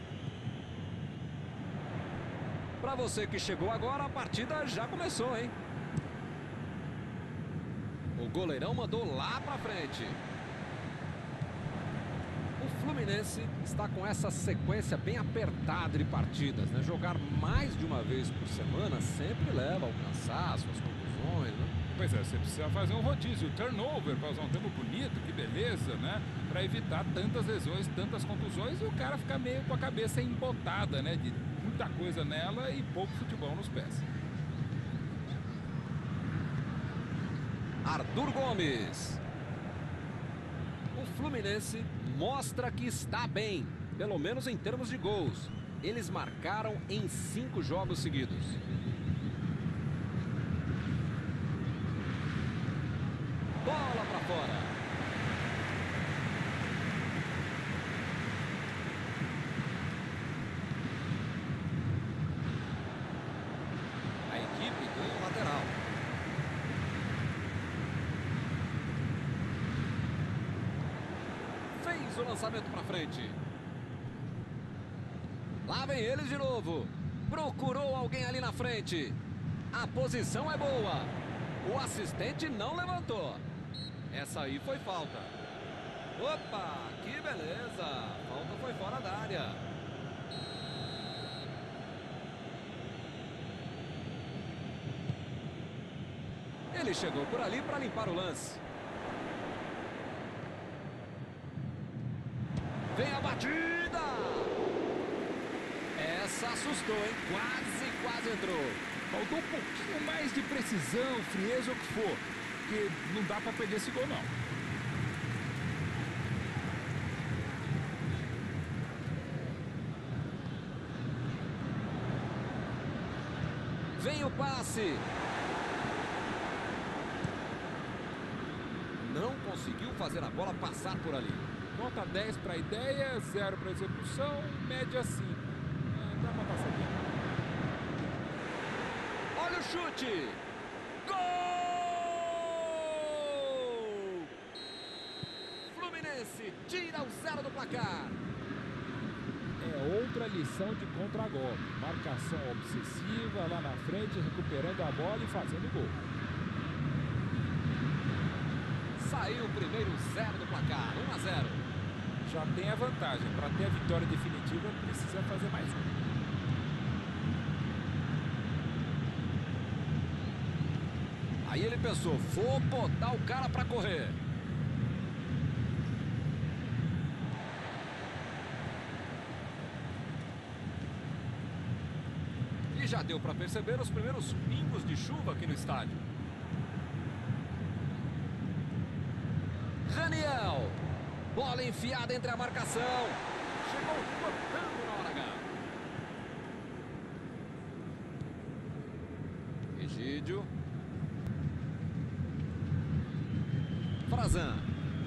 Para você que chegou agora, a partida já começou, hein? O goleirão mandou lá para frente. O Fluminense está com essa sequência bem apertada de partidas, né? Jogar mais de uma vez por semana sempre leva ao cansaço, às conclusões, né? Pois é, você precisa fazer um rodízio, turnover, para usar um termo bonito, que beleza, né? Para evitar tantas lesões, tantas contusões e o cara ficar meio com a cabeça embotada, né? De muita coisa nela e pouco futebol nos pés. Arthur Gomes. O Fluminense mostra que está bem, pelo menos em termos de gols. Eles marcaram em cinco jogos seguidos. Bola para fora. A equipe ganha o lateral. Fez o lançamento para frente. Lá vem eles de novo. Procurou alguém ali na frente. A posição é boa. O assistente não levantou. Essa aí foi falta. Opa, que beleza. A falta foi fora da área. Ele chegou por ali para limpar o lance. Vem a batida. Essa assustou, hein? Quase, quase entrou. Faltou um pouquinho mais de precisão, frieza ou o que for. Porque não dá para perder esse gol, não. Vem o passe. Não conseguiu fazer a bola passar por ali. Nota dez para a ideia, zero para a execução, média cinco. É, dá para passar bem. Olha o chute. Gol! Fluminense tira o zero do placar. É outra lição de contragolpe. Marcação obsessiva lá na frente, recuperando a bola e fazendo gol. Saiu o primeiro zero do placar, um a zero. Já tem a vantagem. Para ter a vitória definitiva, precisa fazer mais um. Aí ele pensou, vou botar o cara para correr. E já deu para perceber os primeiros pingos de chuva aqui no estádio. Raniel. Bola enfiada entre a marcação. Chegou cortando na hora H. Egídio. Frazan.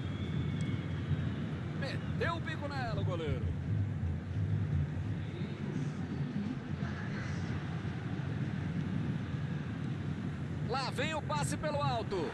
Meteu o bico nela o goleiro. Lá vem o passe pelo alto.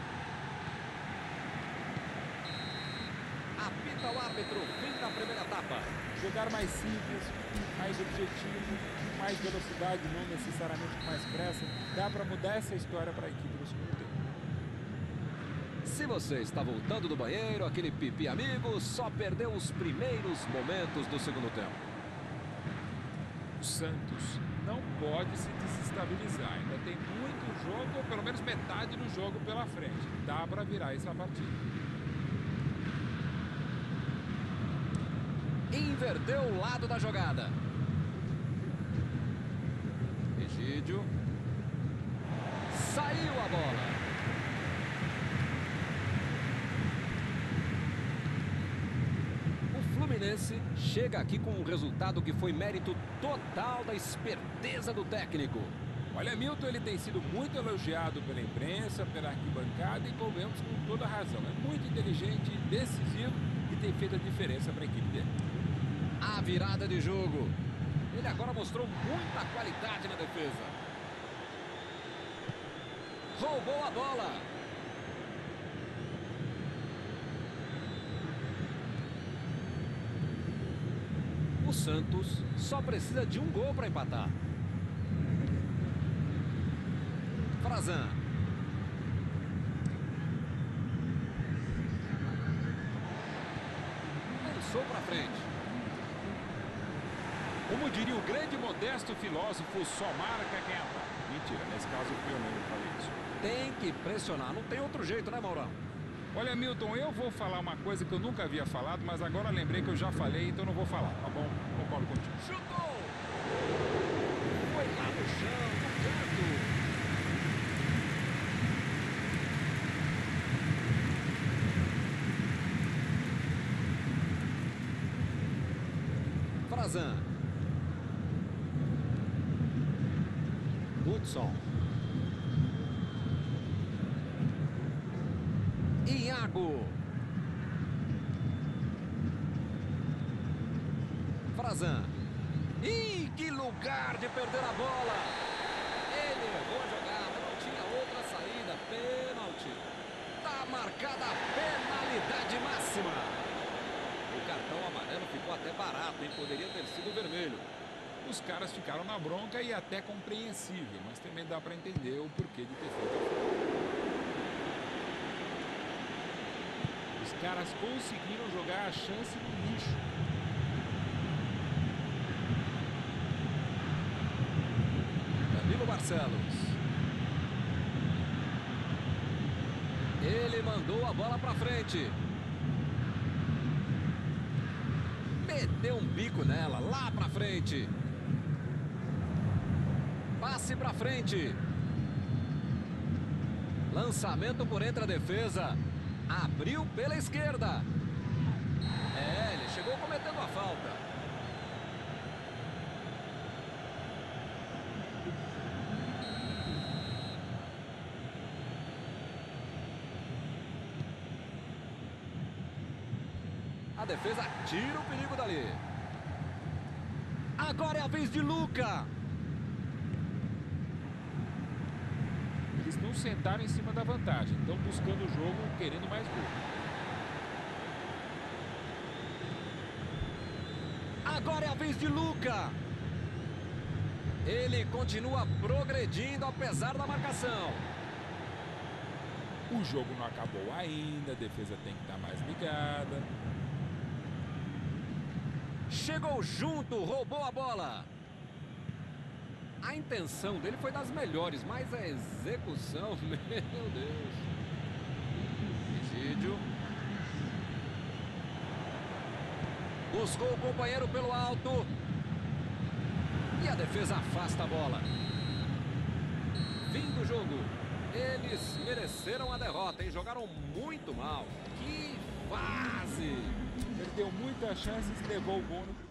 Apita o árbitro, fim da primeira etapa. Jogar mais simples, mais objetivo, mais velocidade, não necessariamente com mais pressa. Dá para mudar essa história para a equipe do segundo tempo. Se você está voltando do banheiro, aquele pipi amigo, só perdeu os primeiros momentos do segundo tempo. O Santos não pode se desestabilizar. Ainda tem muito jogo, ou pelo menos metade do jogo pela frente. Dá para virar essa partida. Inverteu o lado da jogada. Egídio. Egídio. Saiu a bola. O Fluminense chega aqui com um resultado que foi mérito total da esperteza do técnico. Olha, Milton, ele tem sido muito elogiado pela imprensa, pela arquibancada e convenhamos com toda razão. É muito inteligente, decisivo e tem feito a diferença para a equipe dele. A virada de jogo. Ele agora mostrou muita qualidade na defesa. Roubou a bola. O Santos só precisa de um gol para empatar. Frazan. Lançou para frente. Como diria o grande e modesto filósofo, só marca quem ataca. Mentira, nesse caso fui eu mesmo que falei isso. Tem que pressionar, não tem outro jeito, né, Maurão? Olha, Milton, eu vou falar uma coisa que eu nunca havia falado, mas agora lembrei que eu já falei, então não vou falar, tá bom? Concordo contigo. Chutou! Foi lá no chão, no canto. Frazan. Hudson. Iago. Frazan. Ih, que lugar de perder a bola. Ele errou a jogada, não tinha outra saída. Pênalti. Tá marcada a penalidade máxima. O cartão amarelo ficou até barato, hein? Poderia ter sido vermelho. Os caras ficaram na bronca e até compreensível, mas também dá para entender o porquê de ter feito a falta. Os caras conseguiram jogar a chance no lixo. Danilo Barcelos. Ele mandou a bola para frente. Meteu um bico nela, lá pra frente. Passe pra frente. Lançamento por entre a defesa. Abriu pela esquerda. É, ele chegou cometendo a falta. A defesa tira o perigo dali. Agora é a vez de Luca. Eles não sentaram em cima da vantagem. Estão buscando o jogo, querendo mais gol. Agora é a vez de Luca. Ele continua progredindo apesar da marcação. O jogo não acabou ainda. A defesa tem que estar mais ligada. Chegou junto, roubou a bola. A intenção dele foi das melhores, mas a execução, meu Deus. Egídio. Buscou o companheiro pelo alto. E a defesa afasta a bola. Fim do jogo. Eles mereceram a derrota, hein? Jogaram muito mal. Que fase! Perdeu muitas chances e levou o gol no primeiro.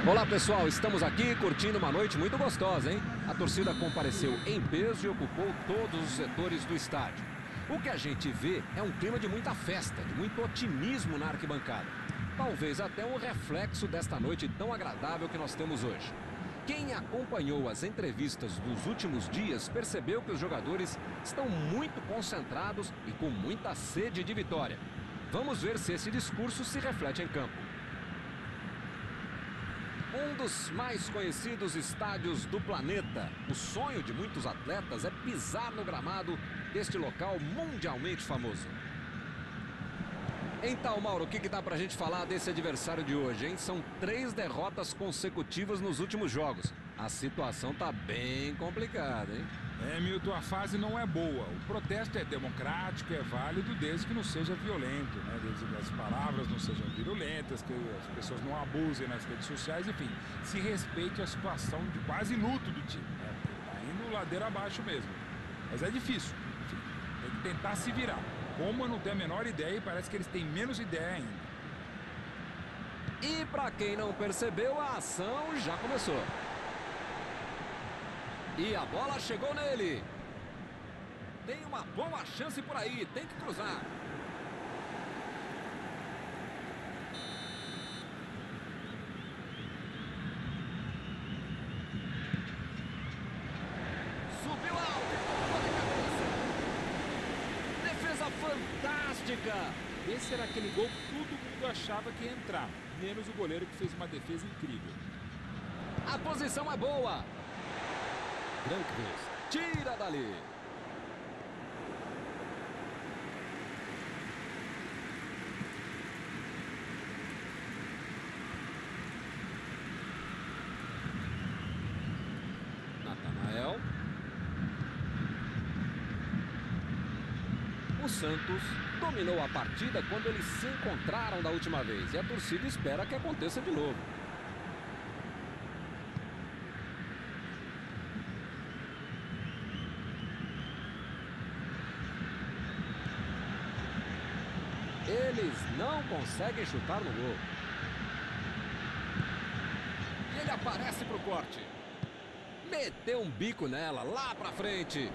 Olá pessoal, estamos aqui curtindo uma noite muito gostosa, hein? A torcida compareceu em peso e ocupou todos os setores do estádio. O que a gente vê é um clima de muita festa, de muito otimismo na arquibancada. Talvez até um reflexo desta noite tão agradável que nós temos hoje. Quem acompanhou as entrevistas dos últimos dias percebeu que os jogadores estão muito concentrados e com muita sede de vitória. Vamos ver se esse discurso se reflete em campo. Um dos mais conhecidos estádios do planeta. O sonho de muitos atletas é pisar no gramado deste local mundialmente famoso. Então, Mauro, o que, que dá pra gente falar desse adversário de hoje, hein? São três derrotas consecutivas nos últimos jogos. A situação tá bem complicada, hein? É, Milton, a fase não é boa. O protesto é democrático, é válido, desde que não seja violento, né? Desde que as palavras não sejam virulentas, que as pessoas não abusem nas redes sociais, enfim, se respeite a situação de quase luto do time, né? Tá indo ladeira abaixo mesmo. Mas é difícil, enfim, tem que tentar se virar. Como eu não tenho a menor ideia, e parece que eles têm menos ideia ainda. E para quem não percebeu, a ação já começou. E a bola chegou nele. Tem uma boa chance por aí, tem que cruzar. Subiu alto, tocou de cabeça. Defesa fantástica. Esse era aquele gol que todo mundo achava que ia entrar, menos o goleiro que fez uma defesa incrível. A posição é boa. Granqvist tira dali. Natanael. O Santos dominou a partida quando eles se encontraram da última vez. E a torcida espera que aconteça de novo. Eles não conseguem chutar no gol. E ele aparece para o corte. Meteu um bico nela, lá para frente.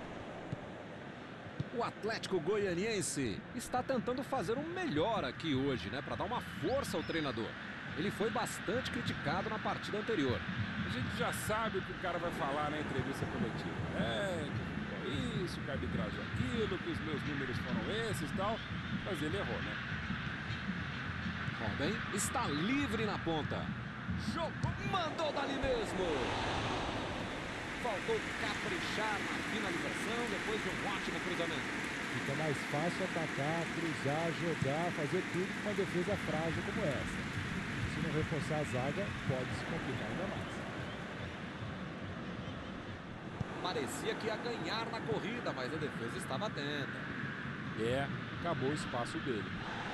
O Atlético Goianiense está tentando fazer um melhor aqui hoje, né? Para dar uma força ao treinador. Ele foi bastante criticado na partida anterior. A gente já sabe o que o cara vai falar na entrevista coletiva. É, que isso, que a arbitragem é aquilo, que os meus números foram esses e tal. Mas ele errou, né? Robin está livre na ponta. Jogou, mandou dali mesmo. Faltou caprichar na finalização depois de um ótimo cruzamento. Fica mais fácil atacar, cruzar, jogar, fazer tudo com uma defesa frágil como essa. Se não reforçar a zaga, pode se complicar ainda mais. Parecia que ia ganhar na corrida, mas a defesa estava atenta. É, acabou o espaço dele.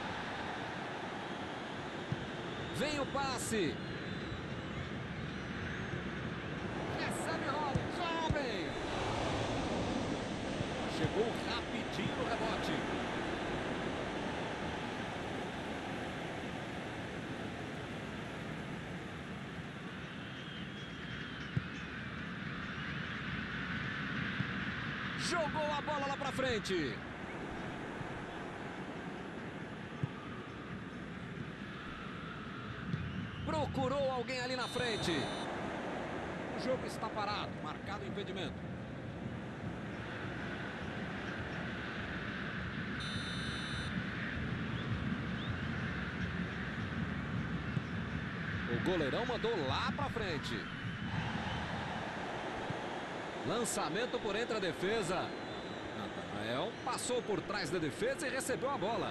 Vem o passe. Recebe Robin. Chegou rapidinho no rebote. Jogou a bola lá pra frente. Procurou alguém ali na frente. O jogo está parado, marcado o impedimento. O goleirão mandou lá pra frente. Lançamento por entre a defesa. Natanael passou por trás da defesa e recebeu a bola.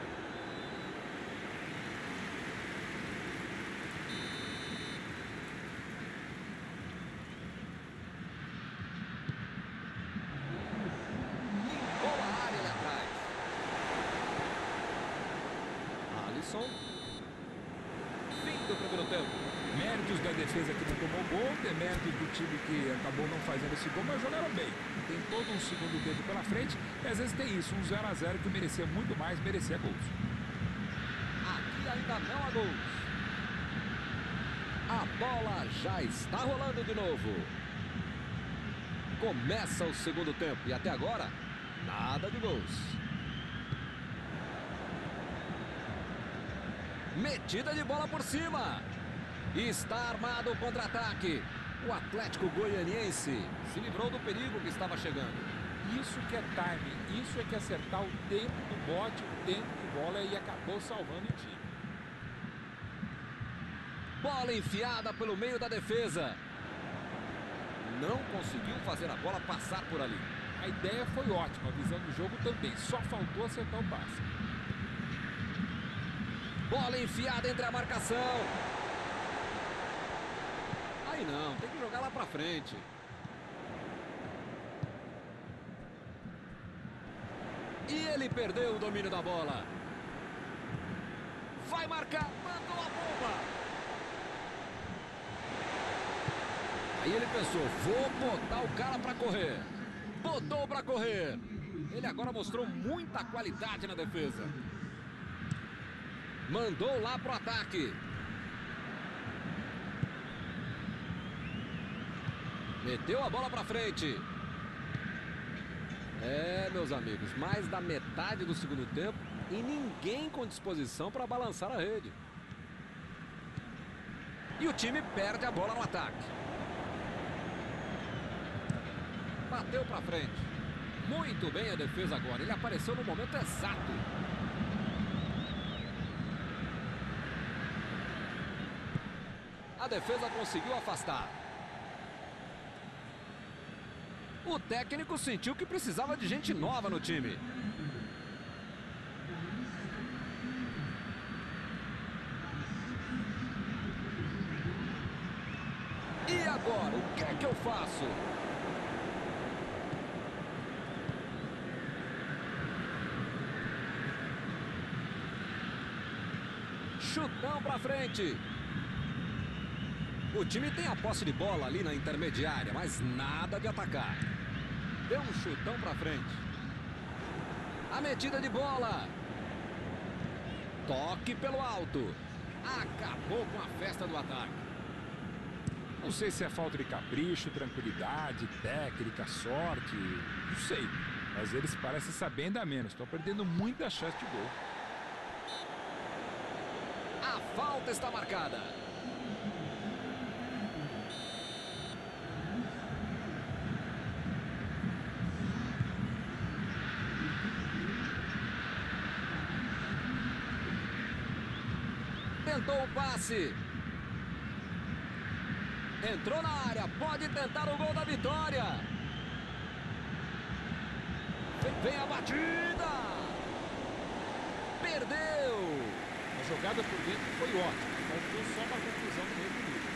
Limpou a área ali atrás. Alisson. Fim do primeiro tempo. Méritos da defesa que não tomou gol, deméritos do time que acabou não fazendo esse gol, mas jogaram bem. Tem todo um segundo tempo pela frente e às vezes tem isso, um zero a zero que merecia muito mais, merecia gols. Aqui ainda não há gols. A bola já está rolando de novo. Começa o segundo tempo e até agora, nada de gols. Metida de bola por cima. Está armado o contra-ataque. O Atlético Goianiense se livrou do perigo que estava chegando. Isso que é timing, isso é que acertar o tempo do bote, o tempo de bola e acabou salvando o time. Bola enfiada pelo meio da defesa. Não conseguiu fazer a bola passar por ali. A ideia foi ótima, a visão do jogo também, só faltou acertar o passe. Bola enfiada entre a marcação. Aí não, tem que jogar lá pra frente. E ele perdeu o domínio da bola. Vai marcar, mandou a bomba. Aí ele pensou, vou botar o cara pra correr. Botou pra correr. Ele agora mostrou muita qualidade na defesa. Mandou lá pro ataque. Meteu a bola pra frente. É, meus amigos, mais da metade do segundo tempo e ninguém com disposição para balançar a rede. E o time perde a bola no ataque. Bateu pra frente. Muito bem a defesa agora. Ele apareceu no momento exato. A defesa conseguiu afastar. O técnico sentiu que precisava de gente nova no time. E agora, o que é que eu faço? Chutão pra frente. O time tem a posse de bola ali na intermediária, mas nada de atacar. Deu um chutão pra frente. A metida de bola. Toque pelo alto. Acabou com a festa do ataque. Não sei se é falta de capricho, tranquilidade, técnica, sorte, não sei. Mas eles parecem saber ainda menos. Estão perdendo muita chance de gol. A falta está marcada. Tentou o passe. Entrou na área. Pode tentar o gol da vitória. Vem a batida. Perdeu. A jogada por dentro foi ótima. Faltou só uma conclusão no meio do jogo.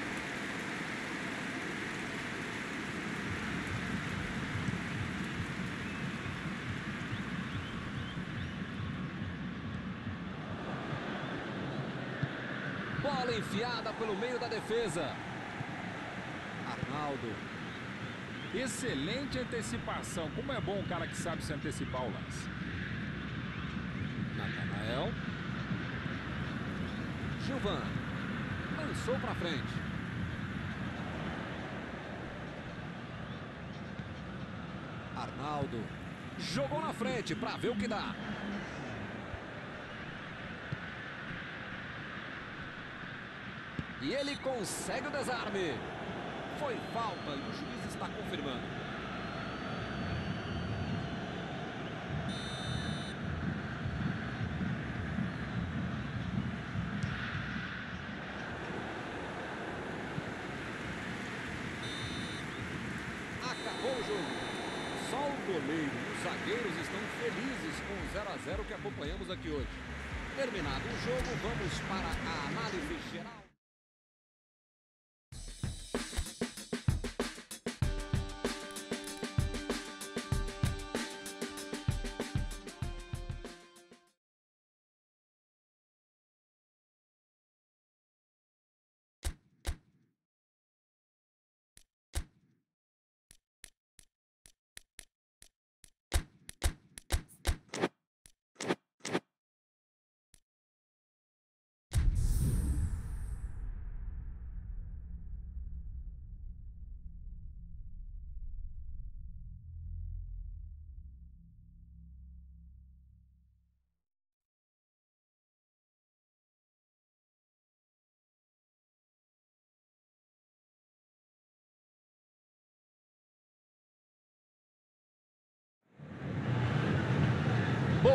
Bola enfiada pelo meio da defesa. Arnaldo. Excelente antecipação. Como é bom o cara que sabe se antecipar o lance. Natanael. Gilvan. Lançou pra frente. Arnaldo. Jogou na frente pra ver o que dá. E ele consegue o desarme. Foi falta e o juiz está confirmando. Acabou o jogo. Só o goleiro e os zagueiros estão felizes com o zero a zero que acompanhamos aqui hoje. Terminado o jogo, vamos para a análise geral.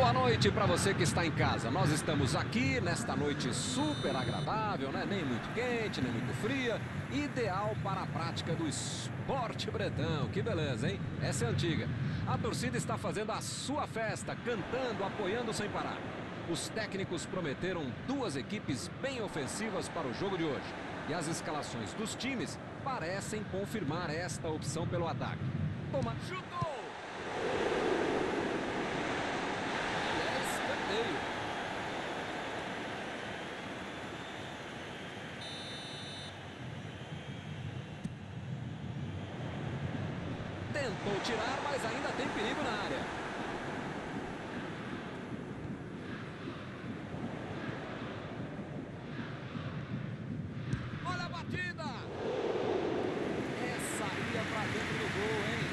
Boa noite para você que está em casa. Nós estamos aqui nesta noite super agradável, né? Nem muito quente, nem muito fria. Ideal para a prática do esporte bretão. Que beleza, hein? Essa é antiga. A torcida está fazendo a sua festa, cantando, apoiando sem parar. Os técnicos prometeram duas equipes bem ofensivas para o jogo de hoje. E as escalações dos times parecem confirmar esta opção pelo ataque. Toma, chutou! Tentou tirar, mas ainda tem perigo na área. Olha a batida! Essa ia pra dentro do gol, hein?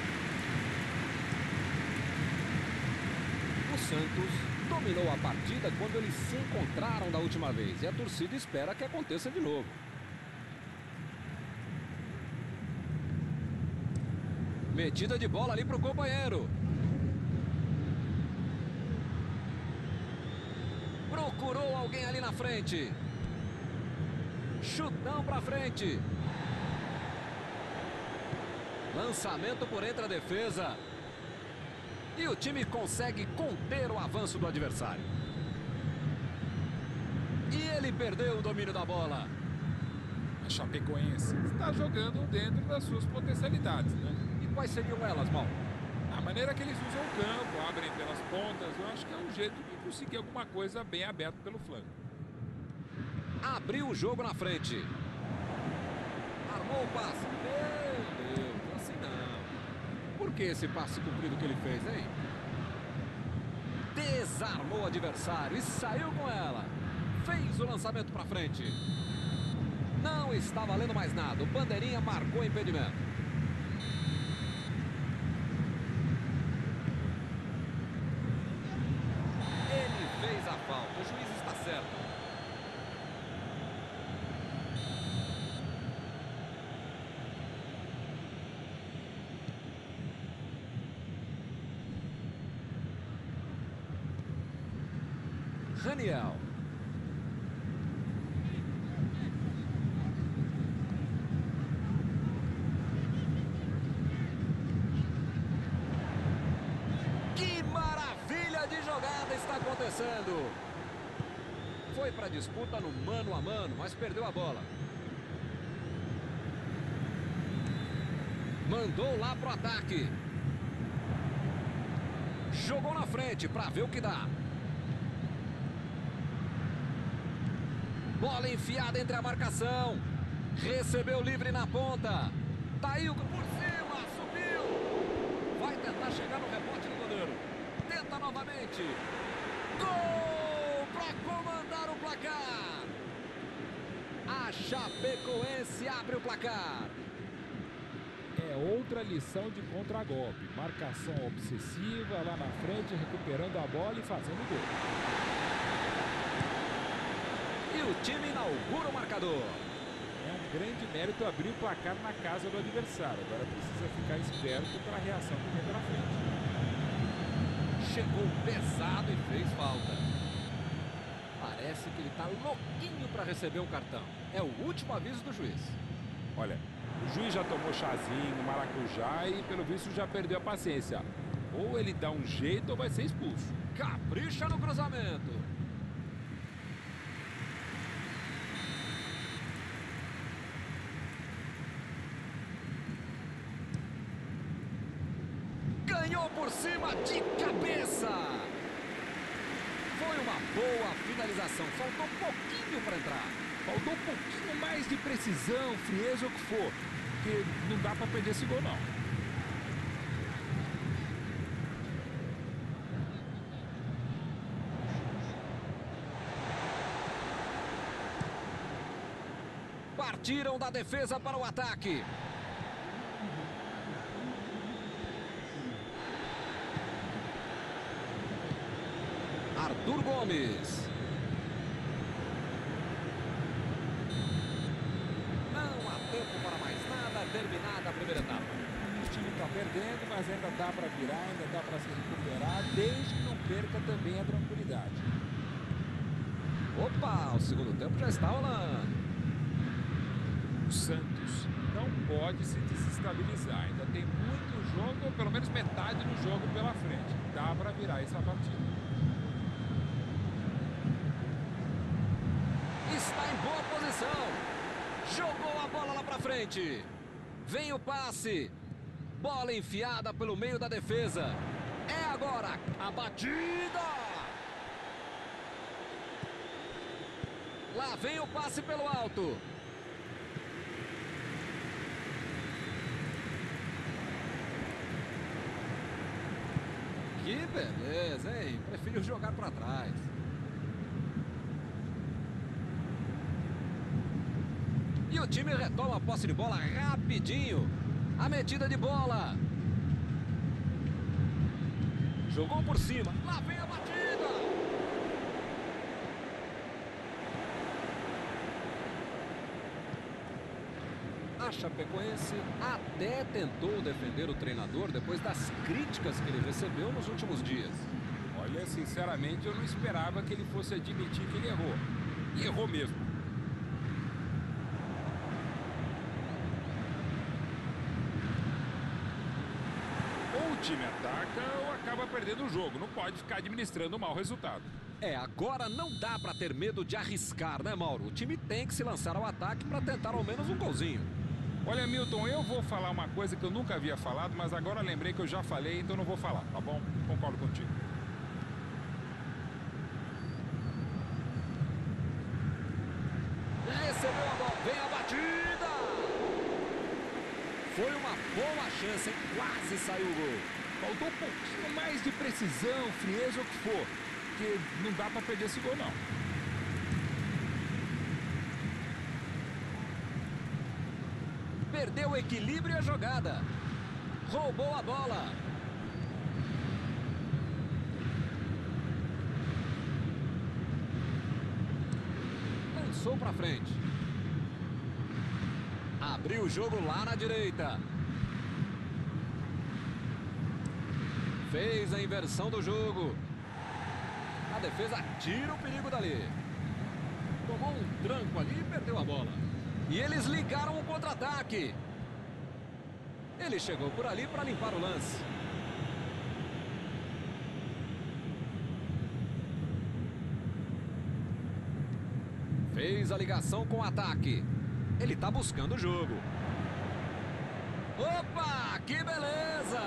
O Santos dominou a partida quando eles se encontraram da última vez. E a torcida espera que aconteça de novo. Metida de bola ali para o companheiro. Procurou alguém ali na frente. Chutão para frente. Lançamento por entre a defesa. E o time consegue conter o avanço do adversário. E ele perdeu o domínio da bola. A Chapecoense está jogando dentro das suas potencialidades, né? Quais seriam elas, Mal? A maneira que eles usam o campo, abrem pelas pontas, eu acho que é um jeito de conseguir alguma coisa bem aberta pelo flanco. Abriu o jogo na frente. Armou o passe. Meu Deus, assim não. Por que esse passe comprido que ele fez, hein? Desarmou o adversário e saiu com ela. Fez o lançamento para frente. Não está valendo mais nada. O bandeirinha marcou impedimento. O juiz está certo. Raniel. Que maravilha de jogada está acontecendo. Foi para a disputa no mano a mano, mas perdeu a bola. Mandou lá pro ataque. Jogou na frente para ver o que dá. Bola enfiada entre a marcação. Recebeu livre na ponta. Tá aí o por cima, subiu. Vai tentar chegar no rebote do goleiro. Tenta novamente. Gol! Para comandar o placar. A Chapecoense abre o placar. É outra lição de contragolpe. Marcação obsessiva lá na frente, recuperando a bola e fazendo gol. E o time inaugura o marcador. É um grande mérito abrir o placar na casa do adversário. Agora precisa ficar esperto para a reação que vem pela frente. Chegou pesado e fez falta. Parece que ele está louquinho para receber um cartão. É o último aviso do juiz. Olha, o juiz já tomou chazinho, maracujá e pelo visto já perdeu a paciência. Ou ele dá um jeito ou vai ser expulso. Capricha no cruzamento. Ganhou por cima de cabeça. Foi uma boa finalização. Faltou um pouquinho para entrar. Faltou um pouquinho mais de precisão, frieza ou o que for. Porque não dá para perder esse gol, não. Partiram da defesa para o ataque. Arthur Gomes. Não há tempo para mais nada. Terminada a primeira etapa. O time está perdendo, mas ainda dá para virar, ainda dá para se recuperar, desde que não perca também a tranquilidade. Opa, o segundo tempo já está rolando. O Santos não pode se desestabilizar. Ainda tem muito jogo, ou pelo menos metade do jogo pela frente. Dá para virar essa partida. Está em boa posição. Jogou a bola lá para frente. Vem o passe. Bola enfiada pelo meio da defesa. É agora a batida. Lá vem o passe pelo alto. Que beleza, hein? Prefiro jogar para trás. E o time retoma a posse de bola rapidinho. A metida de bola. Jogou por cima. Lá vem a batida. A Chapecoense até tentou defender o treinador depois das críticas que ele recebeu nos últimos dias. Olha, sinceramente, eu não esperava que ele fosse admitir que ele errou. E errou mesmo. Ou o time ataca ou acaba perdendo o jogo. Não pode ficar administrando um mau resultado. É, agora não dá para ter medo de arriscar, né, Mauro? O time tem que se lançar ao ataque para tentar ao menos um golzinho. Olha, Milton, eu vou falar uma coisa que eu nunca havia falado, mas agora lembrei que eu já falei, então não vou falar, tá bom? Concordo contigo. Recebeu a bola, vem a batida! Foi uma boa chance, hein? Quase saiu o gol. Faltou um pouquinho mais de precisão, frieza ou o que for, porque não dá pra perder esse gol, não. Perdeu o equilíbrio e a jogada. Roubou a bola. Lançou pra frente. Abriu o jogo lá na direita. Fez a inversão do jogo. A defesa tira o perigo dali. Tomou um tranco ali e perdeu a bola. E eles ligaram o contra-ataque. Ele chegou por ali para limpar o lance. Fez a ligação com o ataque. Ele está buscando o jogo. Opa, que beleza!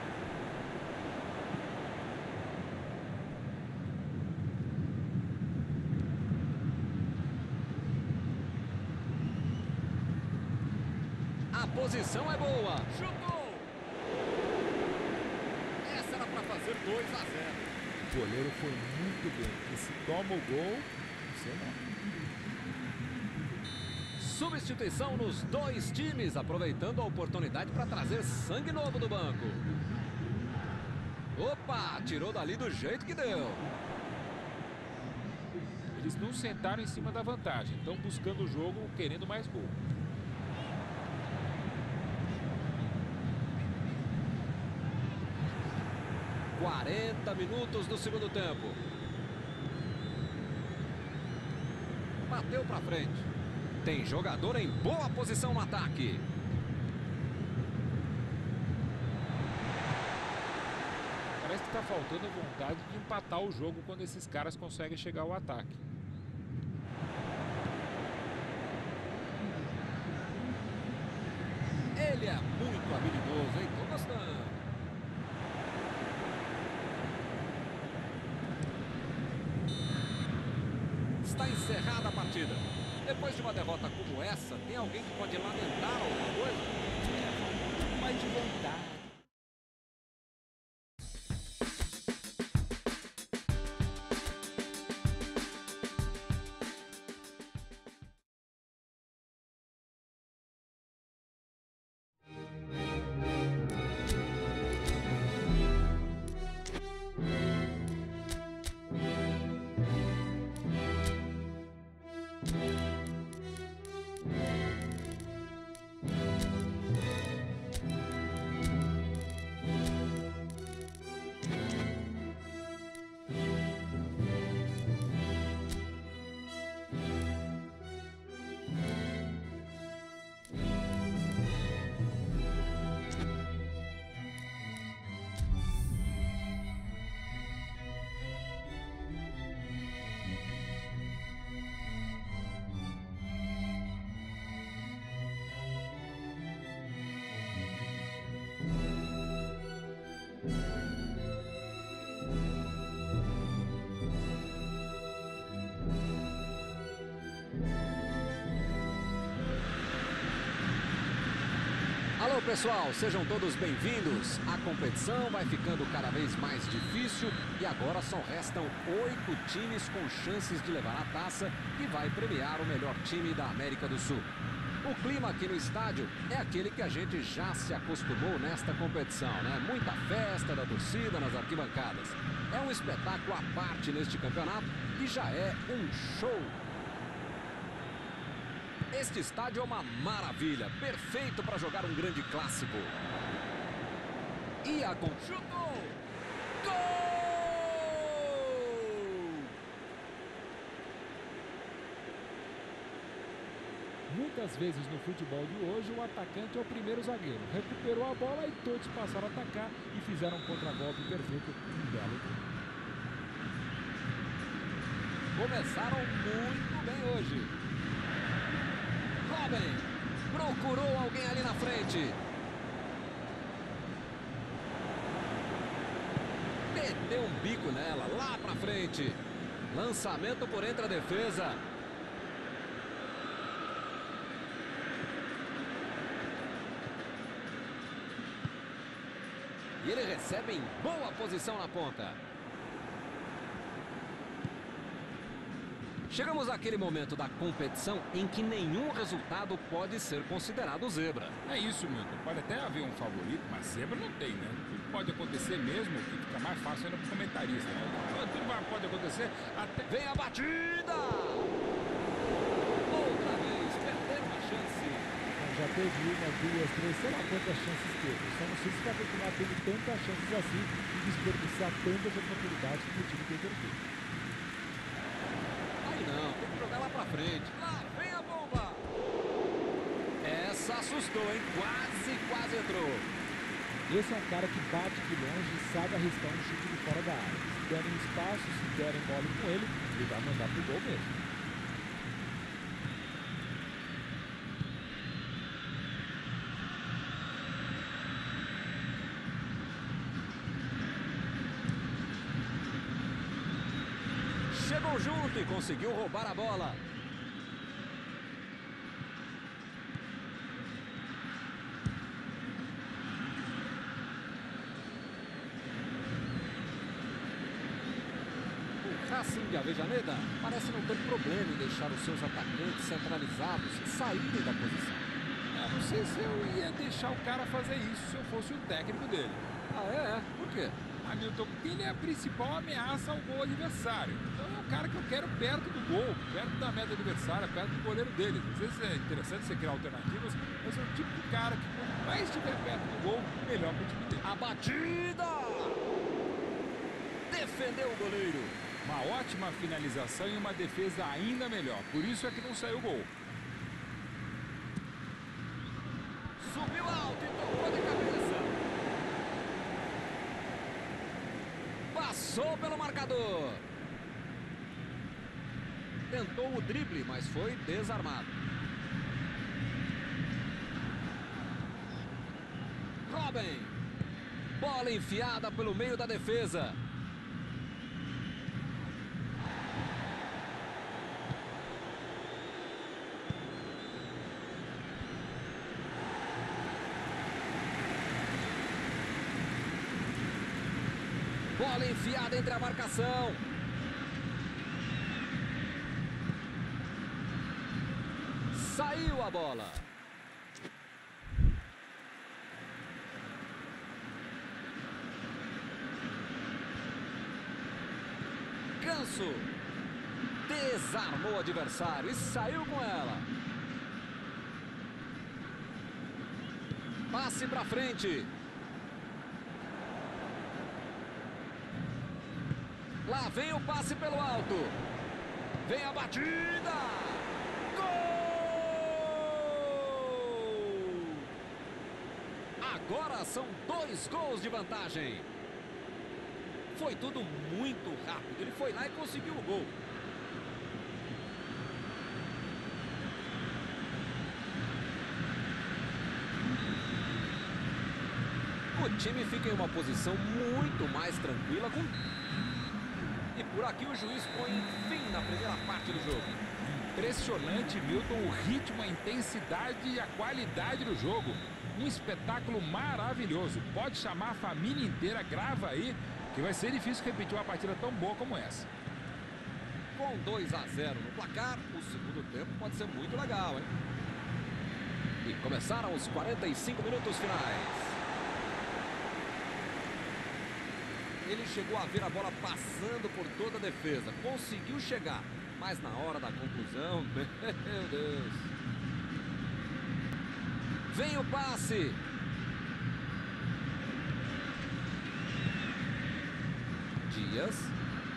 A posição é boa. Chutou! Essa era para fazer dois a zero. O goleiro foi muito bem. Porque se toma o gol, você não. Substituição nos dois times, aproveitando a oportunidade para trazer sangue novo do banco. Opa, tirou dali do jeito que deu. Eles não sentaram em cima da vantagem, estão buscando o jogo, querendo mais gol. quarenta minutos do segundo tempo. Bateu para frente. Tem jogador em boa posição no ataque. Parece que está faltando vontade de empatar o jogo quando esses caras conseguem chegar ao ataque. Ele é muito habilidoso, hein? Tô gostando. Está encerrada a partida. Depois de uma derrota como essa, tem alguém que pode lamentar alguma coisa? É, mais de vontade. Alô pessoal, sejam todos bem-vindos. A competição vai ficando cada vez mais difícil e agora só restam oito times com chances de levar a taça que vai premiar o melhor time da América do Sul. O clima aqui no estádio é aquele que a gente já se acostumou nesta competição, né? Muita festa da torcida nas arquibancadas. É um espetáculo à parte neste campeonato que já é um show. Este estádio é uma maravilha, perfeito para jogar um grande clássico. E a con... chutou! Gol! Muitas vezes no futebol de hoje o atacante é o primeiro zagueiro. Recuperou a bola e todos passaram a atacar e fizeram um contragolpe perfeito, um belo. Começaram muito bem hoje. Robin procurou alguém ali na frente. Meteu um bico nela, lá pra frente. Lançamento por entre a defesa. E ele recebe em boa posição na ponta. Chegamos àquele momento da competição em que nenhum resultado pode ser considerado zebra. É isso, Milton. Pode até haver um favorito, mas zebra não tem, né? Tudo pode acontecer mesmo, que fica mais fácil ainda pro comentarista, né? Tudo vai, pode acontecer até... Vem a batida! Outra vez, perderam a chance. Já teve uma, duas, três, sei lá quantas chances teve. Só não sei se vai continuar tendo tantas chances assim e desperdiçar tantas oportunidades que o time tem perdido. Não, tem que jogar lá pra frente. Lá vem a bomba. Essa assustou, hein? Quase, quase entrou. Esse é um cara que bate de longe e sabe arriscar um chute de fora da área. Se derem espaço, se derem bola com ele, ele vai mandar pro gol mesmo. Chegou junto e conseguiu roubar a bola. O Racing de Avejaneda parece não ter problema em deixar os seus atacantes centralizados saírem da posição. Eu não sei se eu ia deixar o cara fazer isso se eu fosse o técnico dele. Ah, é? Por quê? Hamilton, porque ele é a principal ameaça ao gol adversário. Então é o cara que eu quero perto do gol, perto da meta adversária, perto do goleiro dele. Às vezes é interessante você criar alternativas, mas é o tipo de cara que quanto mais estiver perto do gol, melhor para o time dele. A batida! Defendeu o goleiro. Uma ótima finalização e uma defesa ainda melhor. Por isso é que não saiu o gol. Subiu alto e tocou de cabeça. Passou pelo marcador. Tentou o drible, mas foi desarmado. Robin. Bola enfiada pelo meio da defesa. Bola enfiada entre a marcação. Saiu a bola. Ganso desarmou o adversário e saiu com ela. Passe para frente. Lá vem o passe pelo alto. Vem a batida. Gol! Agora são dois gols de vantagem. Foi tudo muito rápido. Ele foi lá e conseguiu o gol. O time fica em uma posição muito mais tranquila com... E por aqui o juiz põe fim na primeira parte do jogo. Impressionante, Milton, o ritmo, a intensidade e a qualidade do jogo. Um espetáculo maravilhoso. Pode chamar a família inteira, grava aí, que vai ser difícil repetir uma partida tão boa como essa. Com dois a zero no placar, o segundo tempo pode ser muito legal, hein? E começaram os quarenta e cinco minutos finais. Ele chegou a ver a bola passando por toda a defesa. Conseguiu chegar, mas na hora da conclusão, meu Deus. Vem o passe. Dias.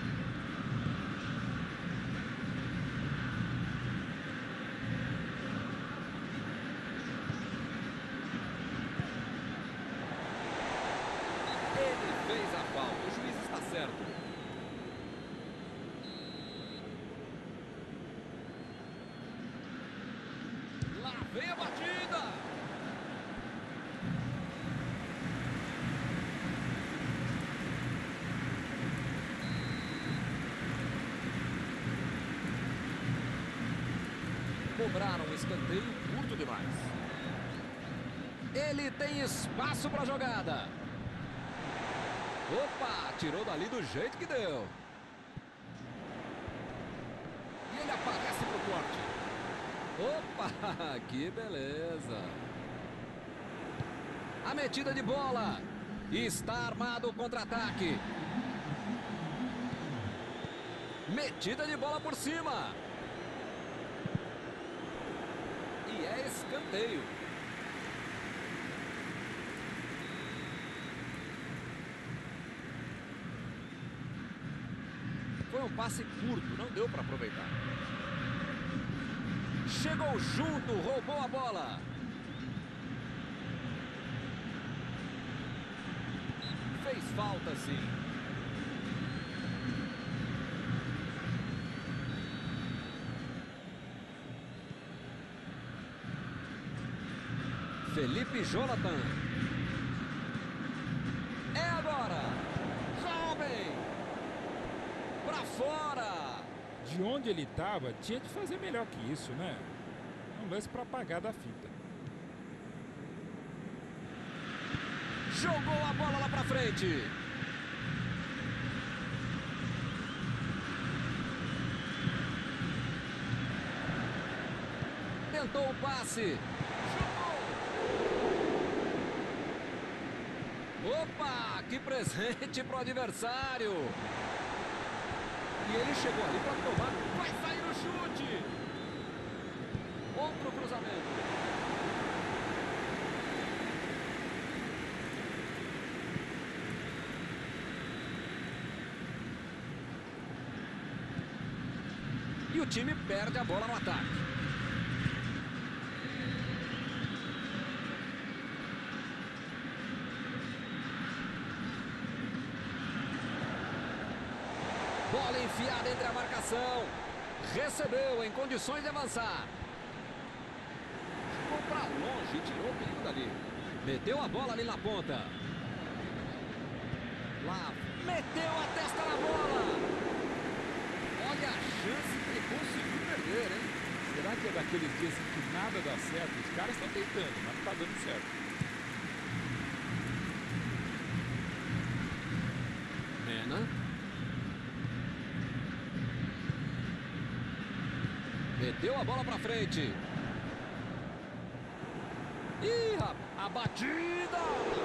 Ele fez a falta. O juiz está certo. Lá vem a batida. Cobraram um escanteio curto demais. Ele tem espaço para a jogada. Opa, tirou dali do jeito que deu. E ele aparece pro corte. Opa, que beleza. A metida de bola. Está armado o contra-ataque. Metida de bola por cima. E é escanteio. Foi um passe curto, não deu para aproveitar. Chegou junto, roubou a bola. Fez falta, sim. Felipe Jonathan. É agora. Robin. Pra fora. De onde ele estava, tinha de fazer melhor que isso, né? Um lance para apagar da fita. Jogou a bola lá pra frente. Tentou o passe. Opa, que presente pro adversário. E ele chegou ali para tomar. Vai sair o chute. Outro cruzamento. E o time perde a bola no ataque. Bola enfiada entre a marcação. Recebeu em condições de avançar. Ficou para longe e tirou o perigo dali. Meteu a bola ali na ponta. Lá, meteu a testa na bola. Olha a chance que ele conseguiu perder, hein? Será que é daqueles dias em que nada dá certo? Os caras estão tentando, mas não está dando certo. Mena. Meteu a bola pra frente. Ih, rapaz, a batida!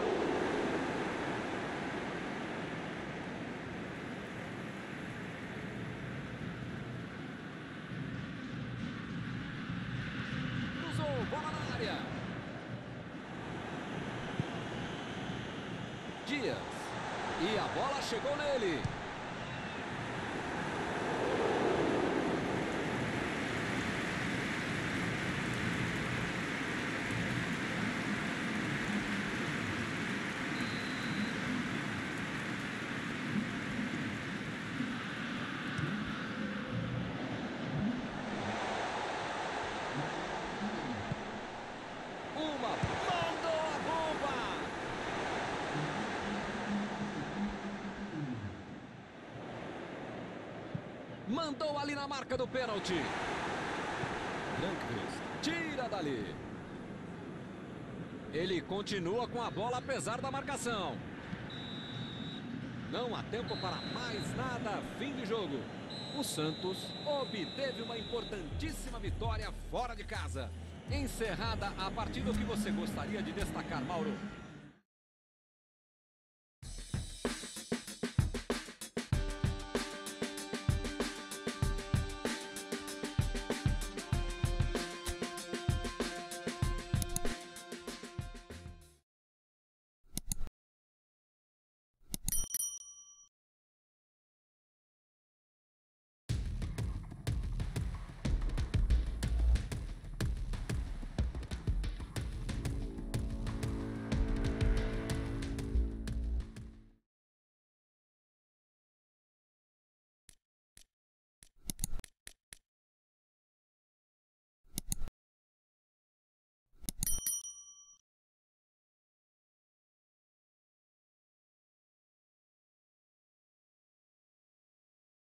Cruzou, bola na área. Dias. E a bola chegou nele. Mandou ali na marca do pênalti. Granqvist tira dali. Ele continua com a bola apesar da marcação. Não há tempo para mais nada. Fim de jogo. O Santos obteve uma importantíssima vitória fora de casa. Encerrada a partida, o que você gostaria de destacar, Mauro?